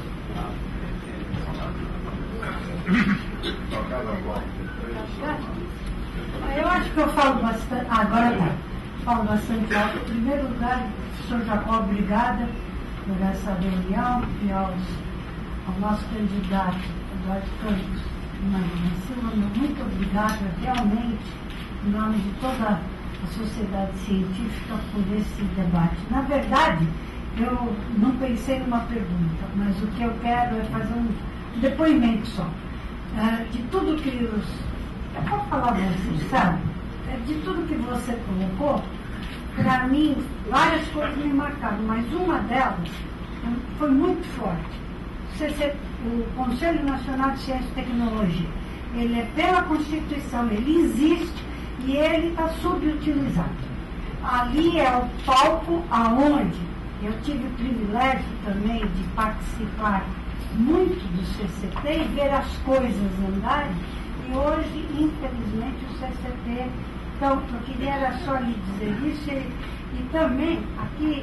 Eu acho que eu falo bastante, agora falo bastante alto. Em primeiro lugar, professor Jacó, obrigada por essa reunião e ao nosso candidato, Eduardo Campos Silva, muito obrigada realmente, em nome de toda a sociedade científica, por esse debate. Na verdade, eu não pensei numa pergunta, mas o que eu quero é fazer um depoimento só. De tudo que eu vou falar você, sabe? De tudo que você colocou, para mim, várias coisas me marcaram, mas uma delas foi muito forte. O Conselho Nacional de Ciência e Tecnologia, ele é pela Constituição, ele existe e ele está subutilizado. Ali é o palco aonde eu tive o privilégio também de participar muito do CCT e ver as coisas andarem, e hoje, infelizmente, o CCT, então, eu queria era só lhe dizer isso, e também aqui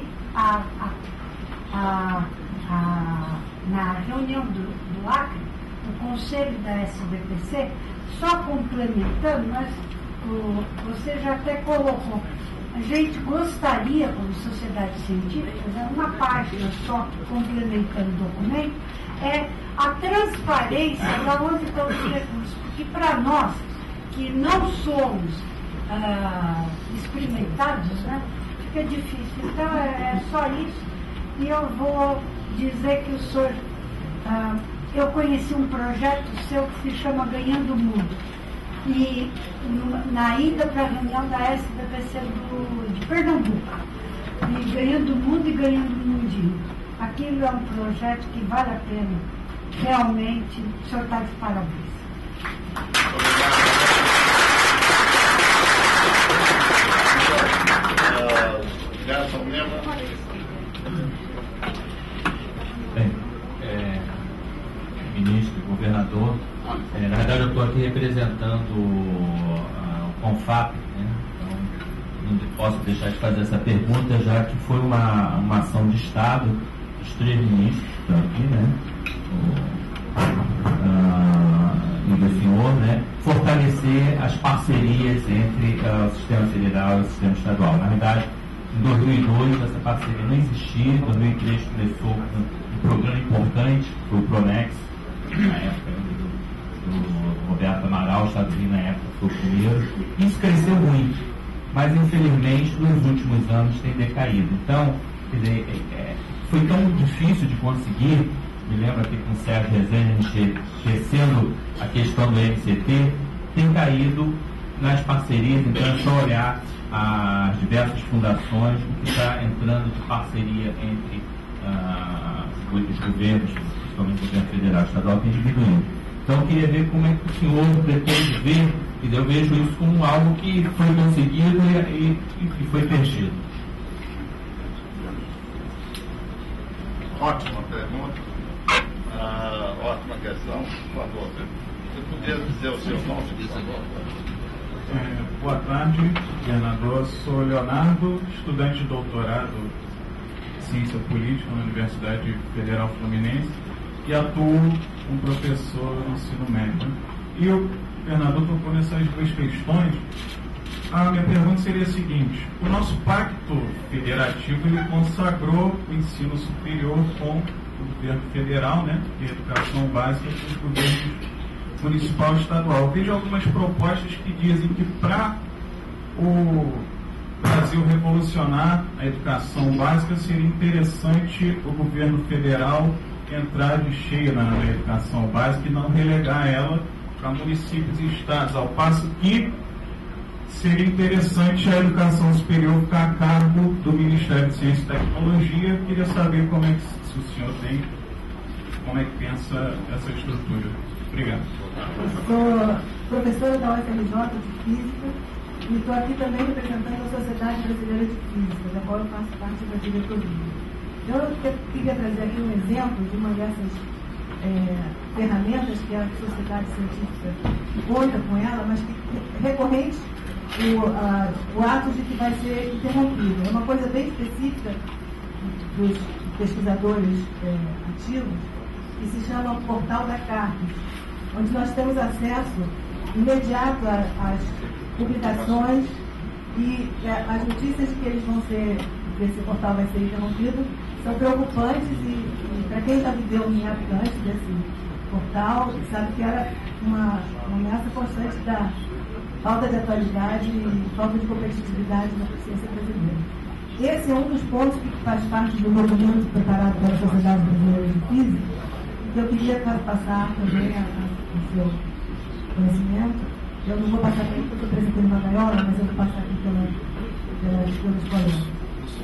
na reunião do Acre, o Conselho da SBPC, só complementando, mas você já até colocou, a gente gostaria, como sociedade científica, uma página só complementando o documento, é a transparência de onde estão os recursos, porque para nós, que não somos experimentados, né, fica difícil. Então, é só isso. E eu vou dizer que o senhor, eu conheci um projeto seu que se chama Ganhando o Mundo. E na ida para a reunião da SBPC de Pernambuco, e Ganhando o Mundo e Ganhando o Mundinho. Aquilo é um projeto que vale a pena. Realmente, o senhor está de parabéns. Gerson Lima. Bem, ministro, governador, na verdade eu estou aqui representando o CONFAP, né? Então não posso deixar de fazer essa pergunta, já que foi uma ação de Estado dos 3 ministros que estão aqui, né? E do senhor, né? Fortalecer as parcerias entre o sistema federal e o sistema estadual. Na verdade, em 2002 essa parceria não existia, em 2003 começou um programa importante, foi o Pronex, na época do Roberto Amaral, o Estado na época foi o primeiro. Isso cresceu muito, mas infelizmente nos últimos anos tem decaído. Então, quer dizer, foi tão difícil de conseguir. Me lembro aqui com o Sérgio Rezende, esquecendo a questão do MCT, tem caído nas parcerias, então é só olhar as diversas fundações, o que está entrando de parceria entre os governos, principalmente o governo federal e estadual, tem diminuído. Então eu queria ver como é que o senhor pretende ver, e eu vejo isso como algo que foi conseguido e foi perdido. Ótima pergunta. Ótima questão, por favor. Você podia dizer o seu nome, por favor? Boa tarde, governador. Sou Leonardo, estudante de doutorado em Ciência Política na Universidade Federal Fluminense e atuo como professor no ensino médio. E o governador tocou nessas 2 questões. A minha pergunta seria a seguinte: o nosso pacto federativo ele consagrou o ensino superior com o governo federal, né, e a educação básica com os governos municipal e estadual. Eu vejo algumas propostas que dizem que para Brasil revolucionar a educação básica, seria interessante o governo federal entrar de cheio na educação básica e não relegar ela para municípios e estados, ao passo que seria interessante a educação superior ficar a cargo do Ministério de Ciência e Tecnologia. Eu queria saber como é que se o senhor tem, como é que pensa essa estrutura. Obrigado. Eu sou professora da UFRJ de Física e estou aqui também representando a Sociedade Brasileira de Física, da qual eu faço parte da diretoria. Eu queria trazer aqui um exemplo de uma dessas ferramentas que a sociedade científica conta com ela, mas que é recorrente o ato de que vai ser interrompido. É uma coisa bem específica dos pesquisadores ativos, que se chama Portal da CAPES, onde nós temos acesso imediato às publicações e as notícias que eles vão ser, que esse portal vai ser interrompido, são preocupantes e para quem já viveu em época antes desse portal, sabe que era uma ameaça constante da falta de atualidade e falta de competitividade na ciência brasileira. Esse é um dos pontos que faz parte do documento preparado pela Sociedade Brasileira de Física, que eu queria passar também o seu conhecimento. Eu não vou passar aqui porque eu estou apresentando uma gaiola, mas eu vou passar aqui pelas colegas.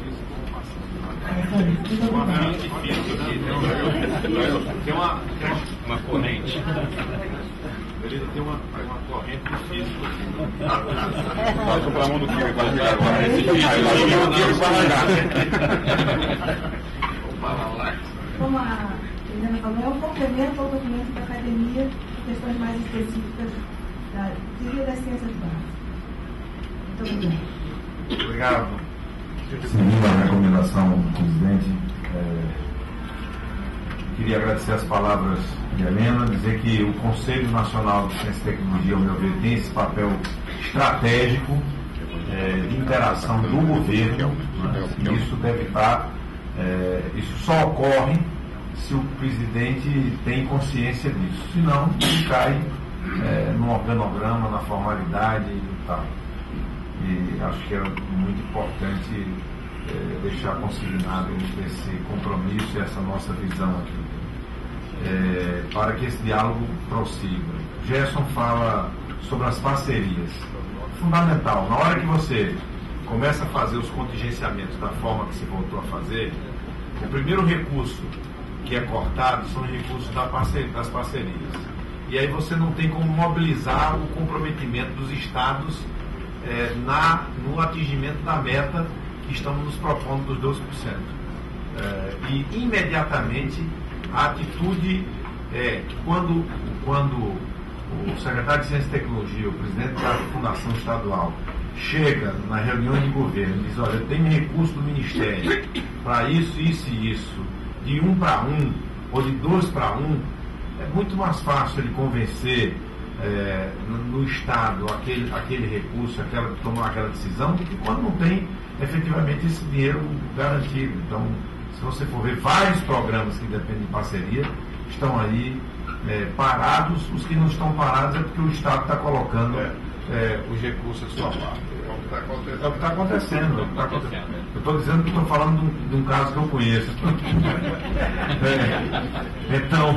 Tem uma corrente. Ele tem uma corrente de físico. Passa para a mão do Kiko para ligar a corrente de Como a Helena falou, é um complemento ao documento da academia de questões mais específicas da teoria das ciências básicas. Muito obrigada. Obrigado. Seguindo a recomendação do presidente, queria agradecer as palavras de Helena, dizer que o Conselho Nacional de Ciência e Tecnologia, ao meu ver, tem esse papel estratégico de interação do governo, né? Isso deve estar, isso só ocorre se o presidente tem consciência disso, senão ele cai no organograma, na formalidade e tal. E acho que é muito importante deixar consignado esse compromisso e essa nossa visão aqui, para que esse diálogo prossiga. Gerson fala sobre as parcerias. Fundamental, na hora que você começa a fazer os contingenciamentos da forma que se voltou a fazer, o primeiro recurso que é cortado são os recursos das parcerias. E aí você não tem como mobilizar o comprometimento dos estados no atingimento da meta que estamos nos propondo dos 12%. E imediatamente a atitude que quando o secretário de Ciência e Tecnologia, o presidente da Fundação Estadual, chega na reunião de governo e diz: olha, eu tenho recurso do Ministério para isso, isso e isso, de 1 para 1 ou de 2 para 1, é muito mais fácil ele convencer no Estado aquele recurso, tomar aquela decisão, do que quando não tem efetivamente esse dinheiro garantido. Então, se você for ver, vários programas que dependem de parceria estão aí parados. Os que não estão parados é porque o Estado está colocando os recursos à sua parte. É o que está acontecendo. Eu estou dizendo que estou falando de um caso que eu conheço. Então,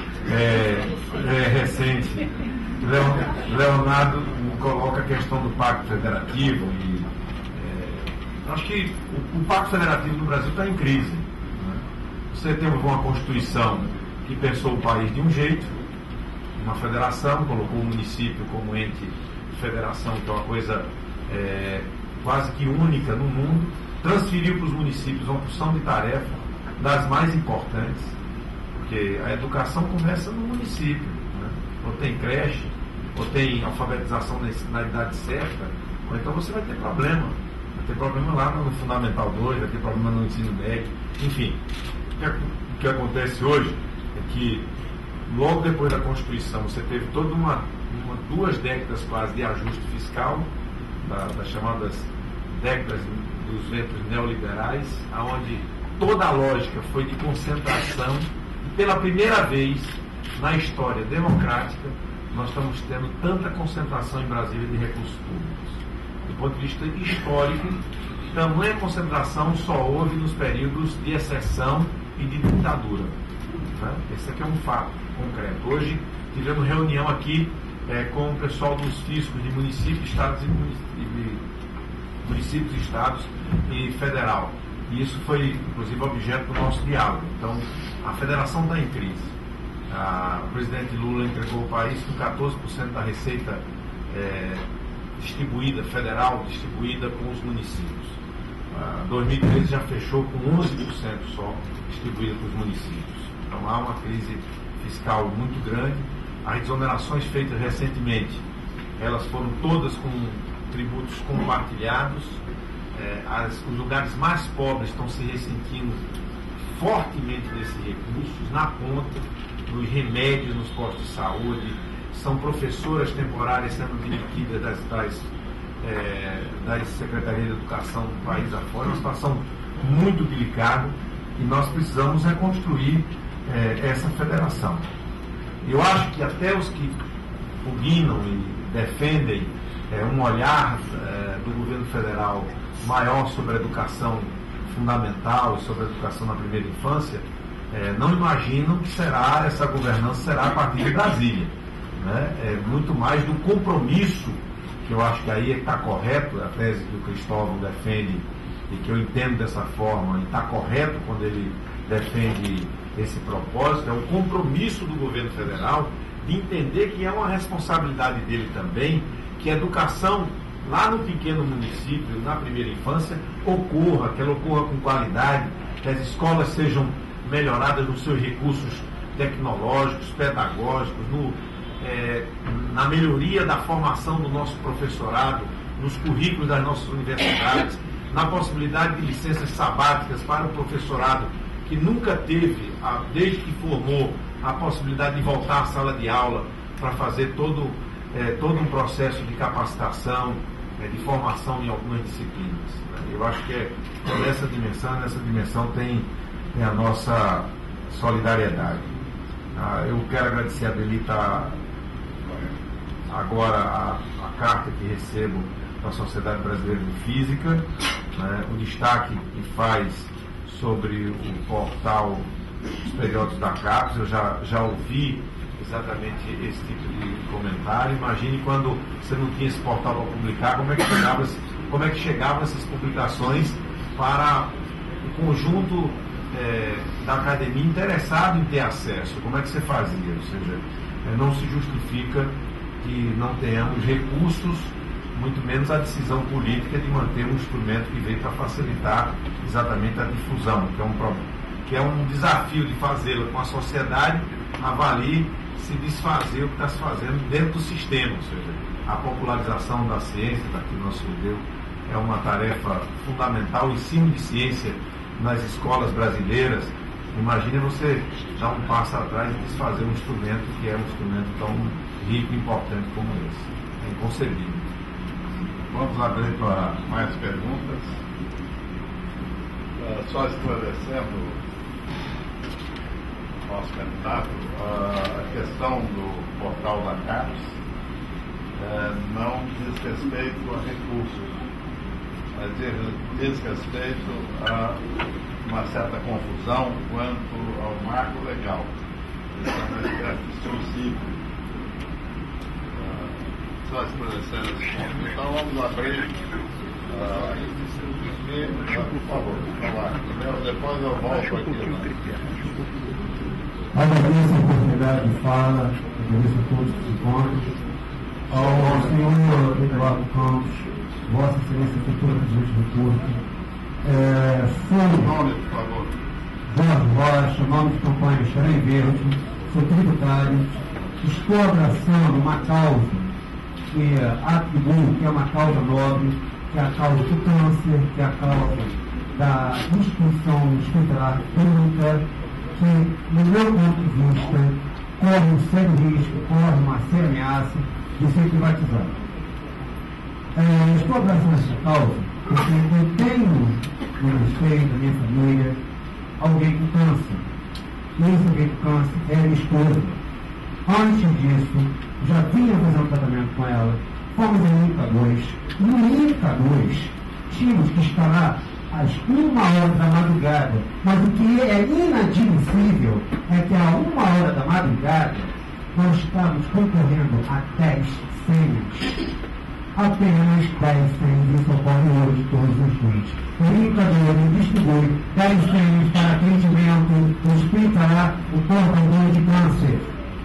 recente. Leonardo coloca a questão do Pacto Federativo e acho que o Pacto Federativo do Brasil está em crise, né? Você teve uma Constituição que pensou o país de um jeito, uma federação, colocou o município como ente de federação, que é uma coisa quase que única no mundo, transferiu para os municípios uma porção de tarefa das mais importantes, porque a educação começa no município, né? Ou tem creche, ou tem alfabetização na idade certa, ou então você vai ter problema. Vai ter problema lá no Fundamental 2, vai ter problema no ensino médio, enfim. O que acontece hoje é que logo depois da Constituição você teve toda 2 décadas quase de ajuste fiscal, das chamadas décadas dos ventos neoliberais, onde toda a lógica foi de concentração, e pela primeira vez na história democrática nós estamos tendo tanta concentração em Brasília de recursos públicos. do ponto de vista histórico, tamanha concentração só houve nos períodos de exceção e de ditadura. Né? Esse aqui é um fato concreto. Hoje tivemos reunião aqui com o pessoal dos fiscos de municípios, estados municípios, estados e federal. E isso foi, inclusive, objeto do nosso diálogo. Então, a federação está em crise. O presidente Lula entregou o país com 14% da receita distribuída, federal, distribuída com os municípios. 2013 já fechou com 11% só distribuída para os municípios. Então, há uma crise fiscal muito grande. As exonerações feitas recentemente, elas foram todas com tributos compartilhados. Os lugares mais pobres estão se ressentindo fortemente desses recursos, na ponta, nos remédios, nos postos de saúde. São professoras temporárias sendo demitidas das secretarias de educação do país afora. É uma situação muito delicada e nós precisamos reconstruir essa federação. Eu acho que até os que pugnam e defendem um olhar do governo federal maior sobre a educação fundamental e sobre a educação na primeira infância, não imaginam que essa governança será a partir de Brasília. Né? É muito mais do compromisso, que eu acho que aí está correto, a tese que o Cristóvão defende e que eu entendo dessa forma, e está correto quando ele defende esse propósito, é o compromisso do governo federal de entender que é uma responsabilidade dele também que a educação lá no pequeno município, na primeira infância, que ela ocorra com qualidade, que as escolas sejam melhoradas nos seus recursos tecnológicos, pedagógicos, na melhoria da formação do nosso professorado, nos currículos das nossas universidades, na possibilidade de licenças sabáticas para o professorado que nunca teve, desde que formou, a possibilidade de voltar à sala de aula para fazer todo um processo de capacitação, de formação em algumas disciplinas. Eu acho que nessa dimensão tem a nossa solidariedade. Eu quero agradecer a Belita agora a carta que recebo da Sociedade Brasileira de Física, né, o destaque que faz sobre o portal dos periódicos da CAPES. Eu já ouvi exatamente esse tipo de comentário. Imagine quando você não tinha esse portal para publicar, como é que chegavam essas publicações para o conjunto da academia interessado em ter acesso. Como é que você fazia? Ou seja, não se justifica que não tenhamos recursos, muito menos a decisão política de manter um instrumento que veio para facilitar exatamente a difusão, que é um desafio de fazê-la com a sociedade, avalie se desfazer o que está se fazendo dentro do sistema. Ou seja, a popularização da ciência, daquilo que nosso deu, é uma tarefa fundamental. O ensino de ciência nas escolas brasileiras, imagine você dar um passo atrás e desfazer um instrumento que é um instrumento tão rico e importante como esse. É inconcebível. Vamos abrir para mais perguntas. Só esclarecendo nosso candidato, a questão do portal da CAPES não diz respeito a recursos, mas diz respeito a uma certa confusão quanto ao marco legal. Isso é uma espécie de subsídio. Só esclarecendo esse ponto. Então vamos abrir. Por favor, depois eu volto aqui. Agradeço a oportunidade de fala, agradeço a todos os encontros. Ao senhor Eduardo Campos, Vossa Excelência Futura Presidente da República, Seu nome, por favor. Jorge Rocha, nome de campanha Xerém Verde, sou tributário, estou abraçando uma causa que atribuo, que é uma causa nobre, que é a causa do câncer, que é a causa da instituição hospitalar pública, que, no meu ponto de vista, corre um sério risco, corre uma séria ameaça de ser privatizado. Estou abraçando essa causa porque eu tenho no respeito da minha família alguém com câncer. E esse alguém com câncer é a minha esposa. Antes disso, já vinha fazendo tratamento com ela, fomos em INCA 2. No INCA 2, tínhamos que estar lá às 1h da madrugada. Mas o que é inadmissível é que a 1h da madrugada nós estamos concorrendo a 10 senhas. Apenas 10 senhas, isso ocorre hoje todos os dias. O INCA 2 distribui 10 senhas para atendimento hospitalar, o portador de câncer.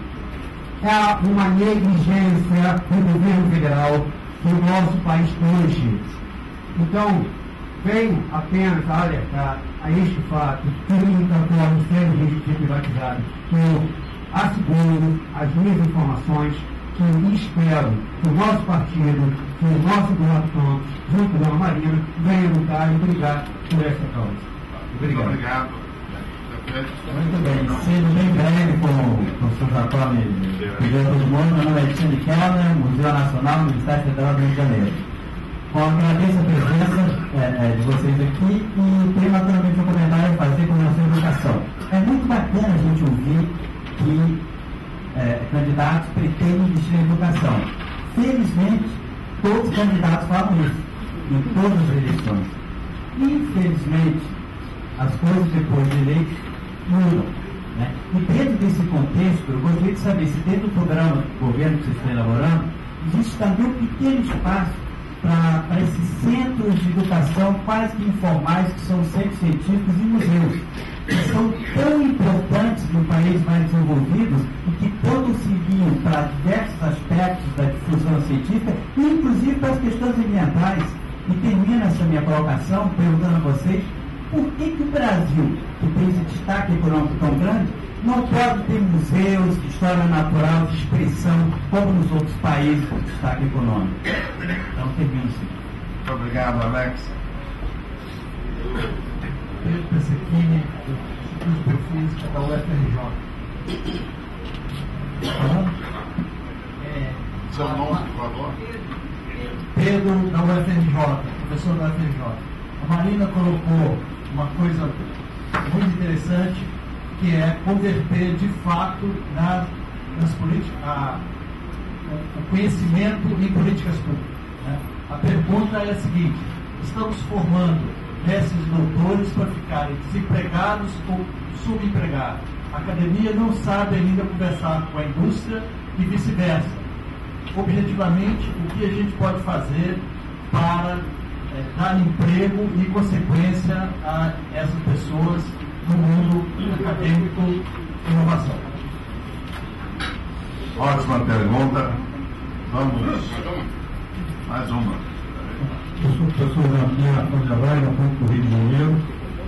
É uma negligência do governo federal do nosso país hoje. Então, venho apenas a alertar a este fato que o INCA corre um sério risco de ser privatizado. Eu asseguro as minhas informações que espero que o nosso partido, que o nosso Eduardo Campos, junto com a Marina, venha lutar e brigar por essa causa. Obrigado. Obrigado. Muito bem, sendo bem breve com o professor Jacó pediu todo mundo. Meu nome é Alexandre Keller, Museu Nacional do Ministério Federal do Rio de Janeiro. Bom, agradeço a presença de vocês aqui e tenho naturalmente um comentário a fazer com relação à educação. É muito bacana a gente ouvir que candidatos pretendem investir em educação. Felizmente, todos os candidatos falam isso, em todas as eleições. Infelizmente, as coisas depois de eleitos mudam. Né? E dentro desse contexto, eu gostaria de saber se dentro do programa do governo que vocês estão elaborando, existe também um pequeno espaço para esses centros de educação quase que informais, que são centros científicos e museus, que são tão importantes no país mais desenvolvidos e que todos seguiam para diversos aspectos da difusão científica, inclusive para as questões ambientais. E termino essa minha colocação perguntando a vocês por que o Brasil, que tem esse destaque econômico tão grande, não pode ter museus de história natural, de expressão, como nos outros países com destaque econômico. Então, termino assim. Muito obrigado, Alex. Pedro Pessequini, Instituto de Biofísica da UFRJ. Seu nome, por favor. Pedro da UFRJ, professor da UFRJ. A Marina colocou uma coisa muito interessante, que é converter de fato nas políticas, o conhecimento em políticas públicas. Né? A pergunta é a seguinte: estamos formando esses doutores para ficarem desempregados ou subempregados. A academia não sabe ainda conversar com a indústria e vice-versa. Objetivamente, o que a gente pode fazer para dar emprego e consequência a essas pessoas no mundo acadêmico e inovação? Ótima pergunta. Vamos. Mais uma. Eu sou professor da minha Fondavar, na PUC do Rio de Janeiro.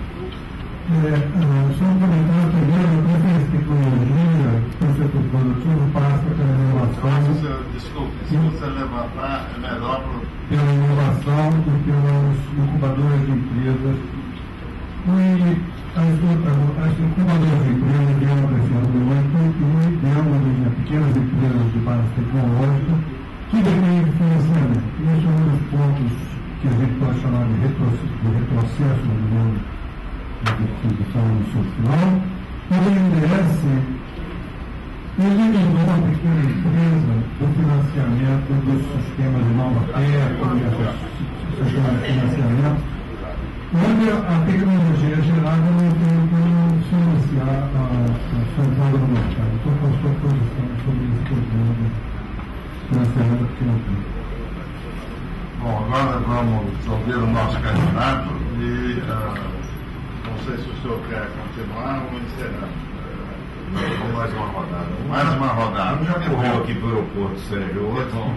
Só um comentário primeiro, a presença de tecnologia, o setor produtivo passa pela inovação. Desculpe, se você levantar, é melhor pela inovação e pelos incubadores de empresas. E as incubadoras de empresas vieram crescendo muito e dentro de pequenas empresas de base tecnológica que dependem de financiamento. Isso é um dos pontos que a gente pode chamar de retrocesso no mundo da distribuição no seu final. E o BNDES eliminou a pequena empresa do financiamento dos sistemas de nova terra, sistemas de financiamento, onde a tecnologia gerada não tem como financiar a sua entrada no mercado. Então, qual a sua posição sobre esse problema de financiamento da pequena empresa? Bom, agora vamos ouvir o nosso candidato e não sei se o senhor quer continuar ou encerrar. Vamos mais uma rodada. Mais uma rodada. Já correu aqui para o aeroporto, Sérgio. Outro.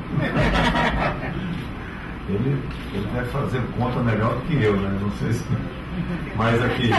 Ele deve fazer conta melhor do que eu, né? Não sei se. Mas aqui.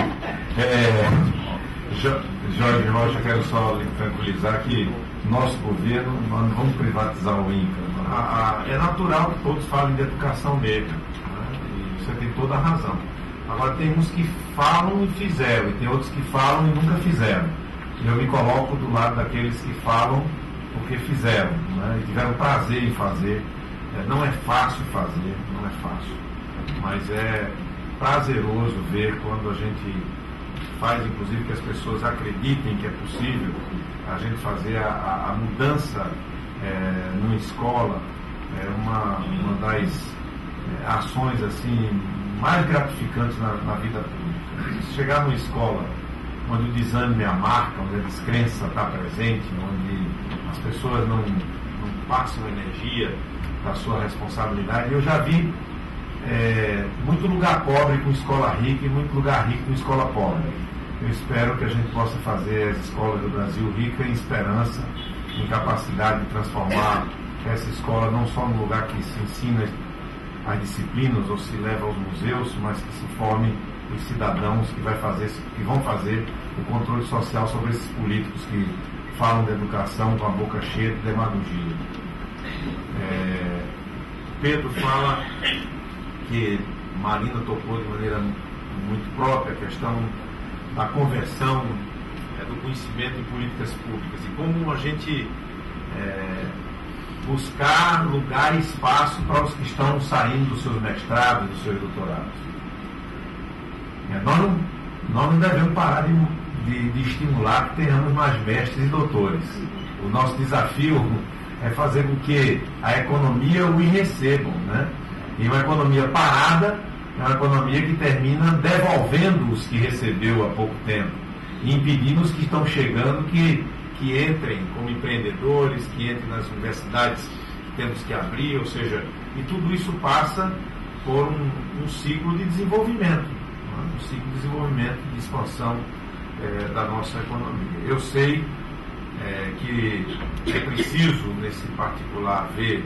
Jorge Rocha, quero só tranquilizar que nosso governo, nós não vamos privatizar o INCA. É natural que todos falem de educação médica. Né? E você tem toda a razão. Agora, tem uns que falam e fizeram, e tem outros que falam e nunca fizeram. Eu me coloco do lado daqueles que falam porque fizeram, né? E tiveram prazer em fazer. Não é fácil fazer, não é fácil, mas é prazeroso ver quando a gente faz, inclusive, que as pessoas acreditem que é possível a gente fazer a mudança numa escola uma das ações assim, mais gratificantes na vida pública. Chegar numa escola onde o desânimo é a marca, onde a descrença está presente, onde as pessoas não passam energia da sua responsabilidade. Eu já vi muito lugar pobre com escola rica e muito lugar rico com escola pobre. Eu espero que a gente possa fazer as escolas do Brasil rica em esperança, em capacidade de transformar essa escola não só num lugar que se ensina as disciplinas ou se leva aos museus, mas que se forme os cidadãos que vão fazer o controle social sobre esses políticos que falam de educação com a boca cheia de demagogia. Pedro fala que Marina tocou de maneira muito própria a questão da conversão do conhecimento em políticas públicas e como a gente buscar lugar e espaço para os que estão saindo dos seus mestrados, dos seus doutorados. Nós não devemos parar de estimular que tenhamos mais mestres e doutores. O nosso desafio é fazer com que a economia os recebam, né? E uma economia parada é uma economia que termina devolvendo os que recebeu há pouco tempo e impedindo os que estão chegando que entrem como empreendedores, que entrem nas universidades que temos que abrir, ou seja, e tudo isso passa por um ciclo de desenvolvimento, um ciclo de desenvolvimento, de expansão da nossa economia. Eu sei que é preciso, nesse particular, ver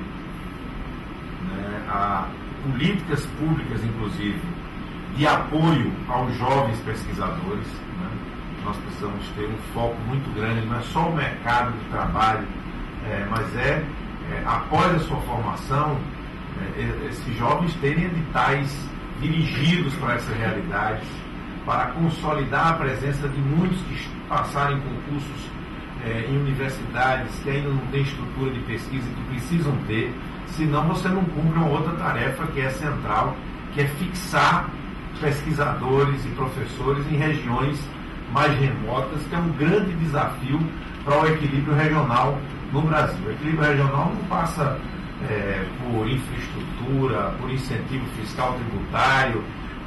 políticas públicas, inclusive, de apoio aos jovens pesquisadores. Né? Nós precisamos ter um foco muito grande, não é só o mercado de trabalho, mas após a sua formação, esses jovens terem editais dirigidos para essas realidades, para consolidar a presença de muitos que passaram em concursos em universidades que ainda não têm estrutura de pesquisa que precisam ter, senão você não cumpre uma outra tarefa que é central, que é fixar pesquisadores e professores em regiões mais remotas, que é um grande desafio para o equilíbrio regional no Brasil. O equilíbrio regional não passa por infraestrutura, por incentivo fiscal tributário,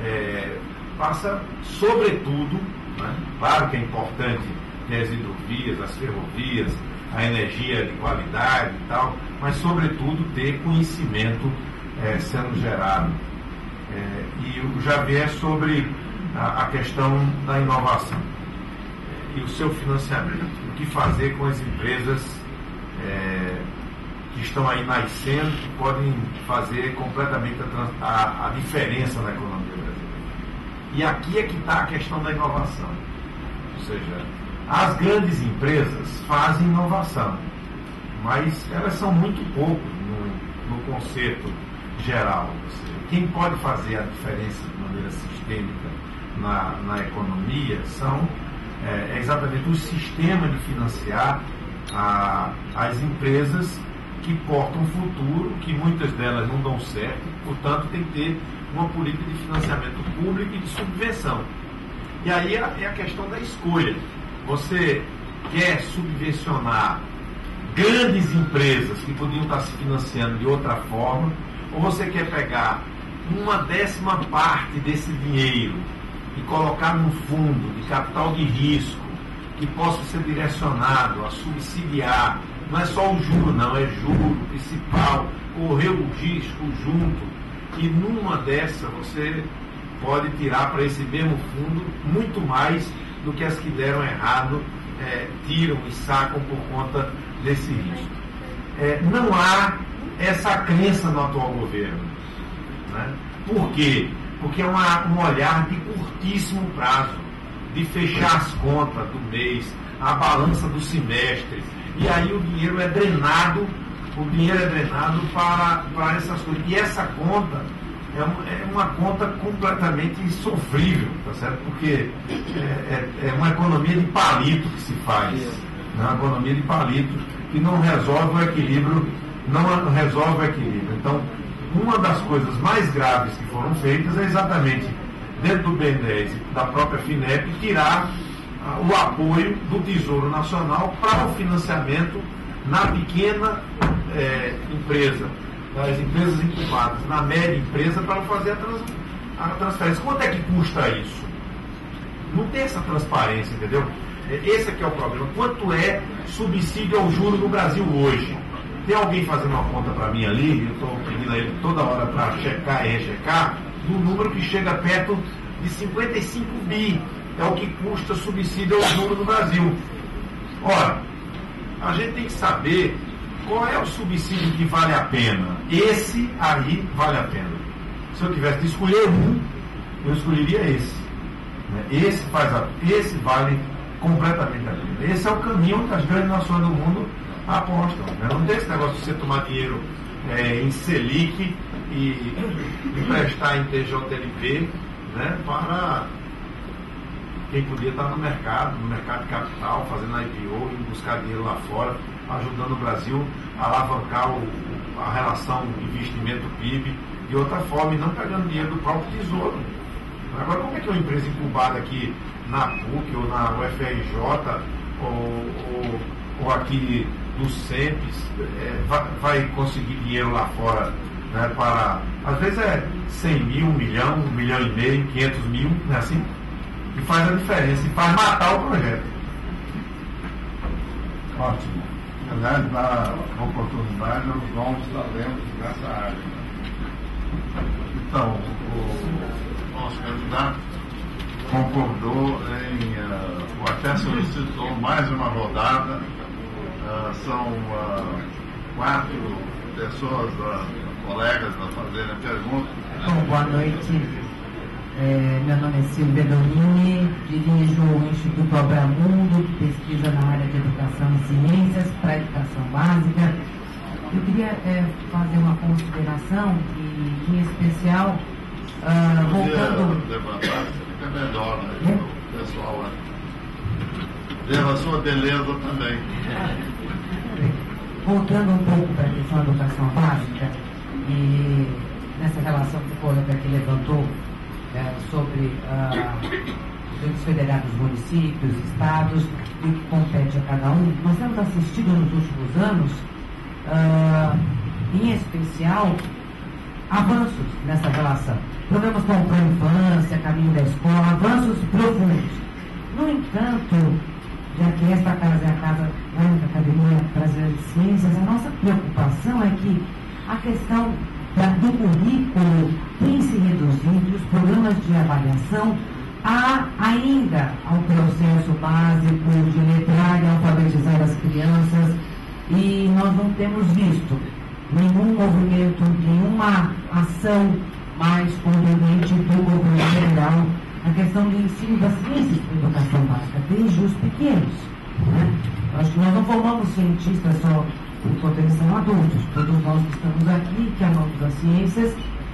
passa sobretudo, né? Claro que é importante ter as hidrovias, as ferrovias, a energia de qualidade e tal, mas sobretudo ter conhecimento sendo gerado. E o Javier sobre a questão da inovação e o seu financiamento, o que fazer com as empresas que estão aí nascendo, que podem fazer completamente a diferença na economia brasileira. E aqui é que está a questão da inovação. Ou seja, as grandes empresas fazem inovação, mas elas são muito pouco no conceito geral. Ou seja, quem pode fazer a diferença de maneira sistêmica na economia é exatamente o sistema de financiar as empresas que portam o futuro, que muitas delas não dão certo, portanto tem que ter uma política de financiamento público e de subvenção. E aí é a questão da escolha. Você quer subvencionar grandes empresas que podiam estar se financiando de outra forma, ou você quer pegar 1/10 parte desse dinheiro e colocar num fundo de capital de risco que possa ser direcionado a subsidiar, não é só o juro, não, é juro principal, correr o risco junto, e numa dessa você pode tirar para esse mesmo fundo muito mais do que as que deram errado tiram e sacam por conta desse risco. Não há essa crença no atual governo. Né? Por quê? Porque é um olhar de curtíssimo prazo, de fechar as contas do mês, a balança do semestre, e aí o dinheiro é drenado para essas coisas. E essa conta é uma conta completamente insofrível, tá certo? Porque é uma economia de palito que se faz, né? Uma economia de palito que não resolve o equilíbrio, Então, uma das coisas mais graves que foram feitas é exatamente, dentro do BNDES e da própria FINEP, tirar o apoio do Tesouro Nacional para o financiamento na pequena empresa, das empresas incubadas na média empresa para fazer a transferência. Quanto é que custa isso? Não tem essa transparência, entendeu? Esse aqui é o problema. Quanto é subsídio ao juro no Brasil hoje? Tem alguém fazendo uma conta para mim ali, eu estou pedindo a ele toda hora para checar e rechecar, no número que chega perto de 55 bi. É o que custa subsídio ao juro no Brasil. Ora, a gente tem que saber qual é o subsídio que vale a pena. Esse aí vale a pena. Se eu tivesse de escolher um, eu escolheria esse. Esse vale completamente a pena. Esse é o caminho que as grandes nações do mundo apostam. Né? Não tem esse negócio de você tomar dinheiro em Selic e emprestar em TJLP, né, para quem podia estar no mercado de capital, fazendo IPO, e buscar dinheiro lá fora, ajudando o Brasil a alavancar a relação investimento-PIB de outra forma, e não pegando dinheiro do próprio tesouro. Agora, como é que uma empresa incubada aqui na PUC ou na UFRJ ou aqui no SEMPES vai conseguir dinheiro lá fora, né, para, às vezes 100 mil, 1 milhão, 1,5 milhão, 500 mil, não é assim? E faz a diferença, e faz matar o projeto. Ótimo. Aliás, dá oportunidade aos novos talentos nessa área. Então, o nosso candidato concordou ou até solicitou mais uma rodada. São 4 pessoas, colegas, a fazerem a pergunta. Bom, boa noite. Meu nome é Silvia Domini, dirijo o Instituto Abramundo, que pesquisa na área de educação e ciências para a educação básica. Eu queria fazer uma consideração e, em especial, voltando... Levantar, fica melhor, né? O pessoal leva a sua beleza também. Voltando um pouco para a questão da educação básica, e nessa relação que o colega aqui levantou, sobre os federados municípios, estados, e o que compete a cada um, nós temos assistido nos últimos anos, em especial, avanços nessa relação. Programas como a infância, caminho da escola, avanços profundos. No entanto, já que esta casa é a casa da Academia Brasileira de Ciências, a nossa preocupação é que a questão do currículo tem se reduzido e os programas de avaliação ainda ao processo básico de letrar e alfabetizar as crianças, e nós não temos visto nenhum movimento, nenhuma ação mais contundente do governo federal na questão do ensino das ciências da educação básica, desde os pequenos. Né? Acho que nós não formamos cientistas só enquanto eles são adultos. Todos nós que estamos aqui, que amamos as ciências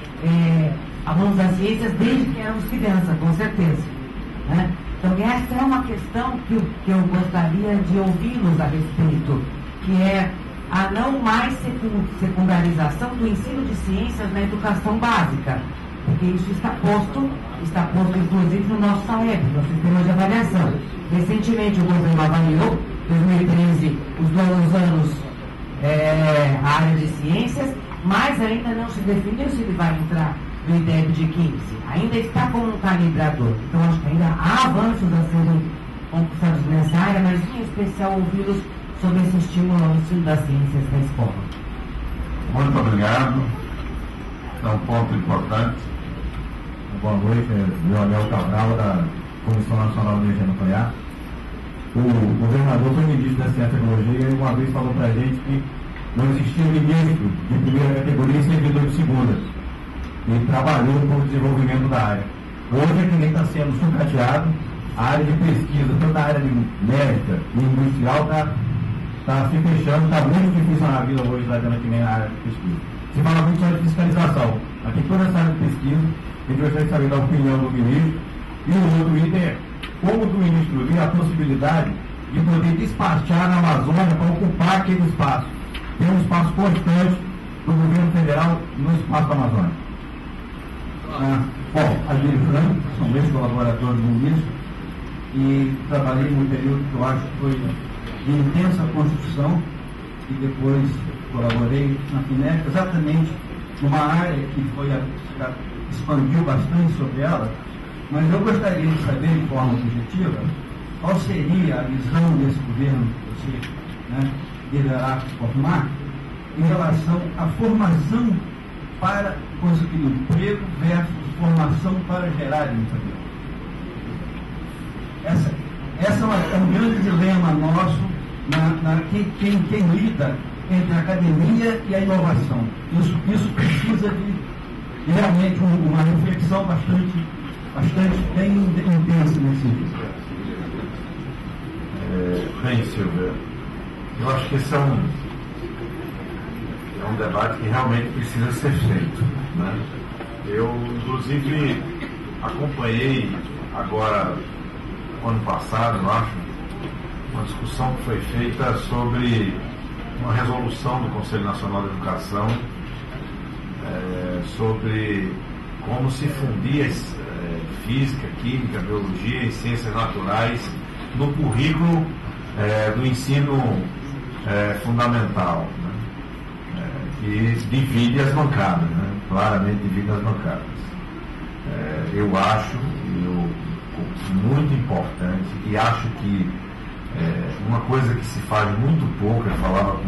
desde que éramos crianças, com certeza. Né? Então, essa é uma questão que eu gostaria de ouvi-los a respeito, que é a não mais secundarização do ensino de ciências na educação básica, porque isso está posto inclusive no nosso SAEB, no sistema de avaliação. Recentemente o governo avaliou, 2013, os 2 anos a área de ciências, mas ainda não se definiu se ele vai entrar no IDEB de 15. Ainda está como um calibrador. Então acho que ainda há avanços a serem conquistados nessa área, mas em especial ouvi-los sobre esse estímulo ao ensino das ciências na escola. Muito obrigado. É um ponto importante. Boa noite, Leonel Cabral, da Comissão Nacional de Energia Nuclear. O governador foi ministro da Ciência e Tecnologia e uma vez falou para a gente que não existia ministro de primeira categoria e servidor de segunda. E trabalhou com o desenvolvimento da área. Hoje é que nem está sendo sucateado, a área de pesquisa, toda a área de médica e industrial está se fechando, está muito difícil na vida hoje lá dentro que nem a área de pesquisa. Se fala muito sobre fiscalização. Aqui toda essa área de pesquisa, a gente gostaria de saber da opinião do ministro. E o outro item é como o ministro vê a possibilidade de poder despachar na Amazônia para ocupar aquele espaço. Tem um espaço constante do governo federal no espaço da Amazônia. Bom, Adílio Franco, sou ex-colaborador do ministro e trabalhei num período que eu acho que foi de intensa construção e depois colaborei na FINEP, exatamente numa área que expandiu bastante sobre ela, mas eu gostaria de saber, de forma objetiva, qual seria a visão desse governo que você, né, deverá formar em relação à formação para conseguir emprego versus formação para gerar emprego. Essa é um grande dilema nosso quem lida entre a academia e a inovação. Isso precisa de realmente uma reflexão bastante bem intensa nesse sentido. Bem, Silvia, eu acho que esse é um debate que realmente precisa ser feito, né? Eu, inclusive, acompanhei agora, ano passado, eu acho, uma discussão que foi feita sobre uma resolução do Conselho Nacional de Educação sobre como se fundir física, química, biologia e ciências naturais no currículo do ensino fundamental, né? Que divide as bancadas, né? Claramente divide as bancadas. Eu acho muito importante e acho que uma coisa que se faz muito pouco, eu falava com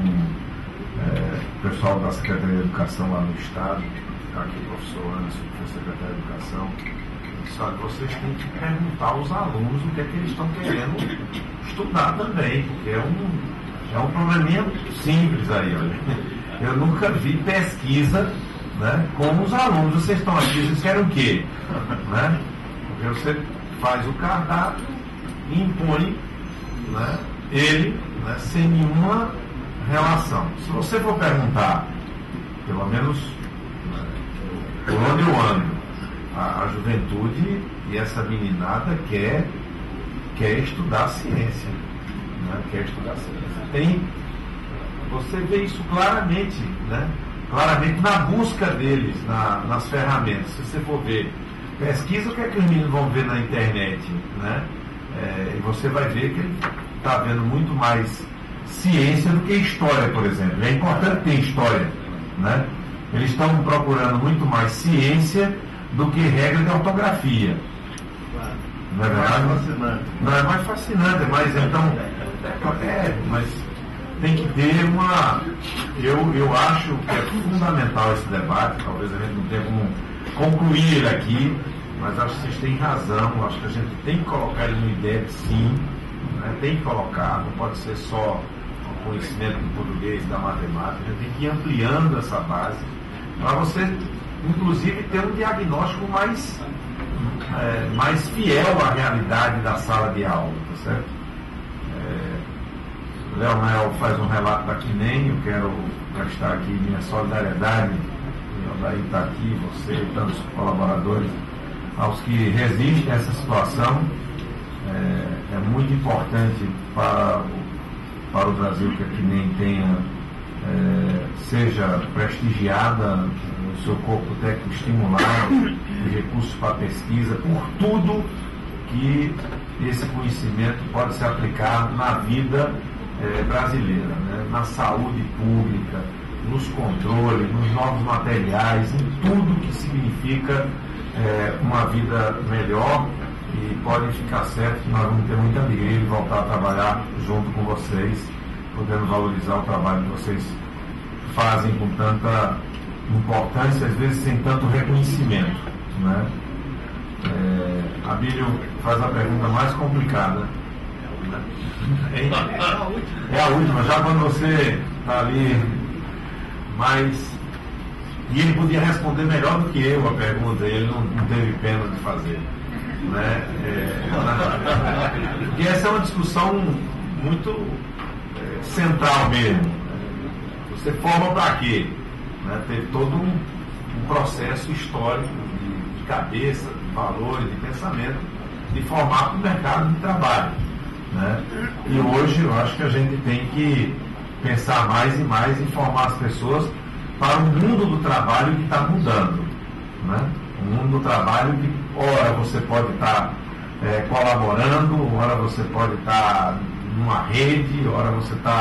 o pessoal da Secretaria de Educação lá no Estado, aqui o professor Anderson, que foi secretário de Educação, sabe, vocês têm que perguntar aos alunos o que é que eles estão querendo estudar também, porque é um probleminha simples aí, olha. Eu nunca vi pesquisa, né, com os alunos. Vocês estão aqui, vocês querem o quê? Né? Porque você faz o cardápio e impõe, né, ele, né, sem nenhuma relação. Se você for perguntar, pelo menos, né, por onde eu ando, a juventude e essa meninada quer estudar ciência, né? Quer estudar ciência. Você vê isso claramente, né? Claramente na busca deles, nas ferramentas. Se você for ver, pesquisa o que é que os meninos vão ver na internet, né? E você vai ver que ele está vendo muito mais ciência do que história, por exemplo. É importante ter história, né? Eles estão procurando muito mais ciência do que regra de ortografia. Não é verdade? Não é mais fascinante, mas então mas tem que ter uma. Eu acho que é fundamental esse debate, talvez a gente não tenha como concluir ele aqui, mas acho que vocês têm razão, acho que a gente tem que colocar ele no IDEB, sim, né? Tem que colocar, não pode ser só o conhecimento do português e da matemática, a gente tem que ir ampliando essa base para você, inclusive, ter um diagnóstico mais fiel à realidade da sala de aula, tá certo? Leonel faz um relato da CNEM, eu quero prestar aqui minha solidariedade, daí está aqui, você e tantos colaboradores, aos que resistem a essa situação. É muito importante para o Brasil que a CNEM seja prestigiada, o seu corpo técnico estimulado, recursos para pesquisa, por tudo que esse conhecimento pode se aplicar na vida brasileira, né? Na saúde pública, nos controles, nos novos materiais, em tudo que significa uma vida melhor, e podem ficar certos que nós vamos ter muita alegria de voltar a trabalhar junto com vocês, podendo valorizar o trabalho que vocês fazem com tanta importância, às vezes sem tanto reconhecimento, né? Abílio faz a pergunta mais complicada. É a última, já quando você está ali mais. E ele podia responder melhor do que eu a pergunta, ele não teve pena de fazer, né? Porque essa é uma discussão muito central mesmo. Você forma para quê? Né? Teve todo um processo histórico de cabeça, de valores, de pensamento, de formar para o mercado de trabalho, né? E hoje eu acho que a gente tem que pensar mais e mais em formar as pessoas para o mundo do trabalho que está mudando, né? O mundo do trabalho que, ora, você pode estar colaborando, ora você pode estar numa rede, ora você está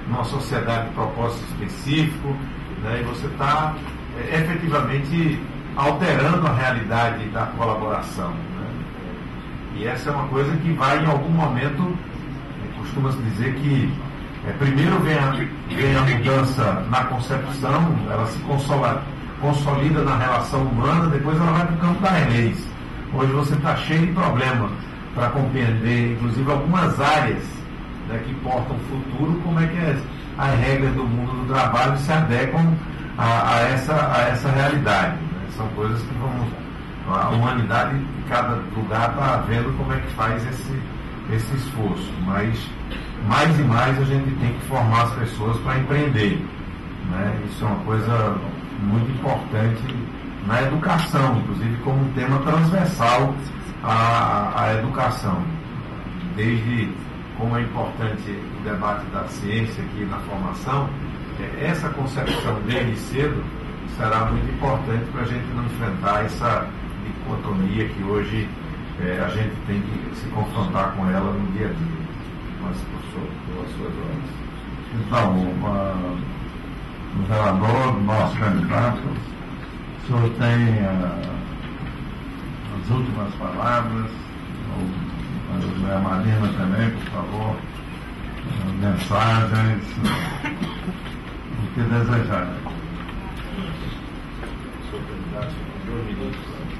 numa sociedade de propósito específico, né, e você está efetivamente alterando a realidade da colaboração. Né? E essa é uma coisa que vai, em algum momento, costuma-se dizer que primeiro vem a mudança na concepção, ela se consolida na relação humana, depois ela vai para o campo das leis. Hoje você está cheio de problemas para compreender, inclusive, algumas áreas, né, que portam o futuro, como é que as regras do mundo do trabalho se adequam a essa realidade. Né? São coisas que a humanidade em cada lugar está vendo como é que faz esse esforço, mas mais e mais a gente tem que formar as pessoas para empreender. Né? Isso é uma coisa muito importante na educação, inclusive como um tema transversal à educação. Desde como é importante o debate da ciência aqui na formação, essa concepção desde cedo será muito importante para a gente não enfrentar essa dicotomia que hoje a gente tem que se confrontar com ela no dia a dia. Mas, professor, pelas suas ordens. Então, o vereador, nosso candidato, o senhor tem as últimas palavras, a Marina também, por favor, mensagens, o que desejar. Sou candidato, 2 minutos.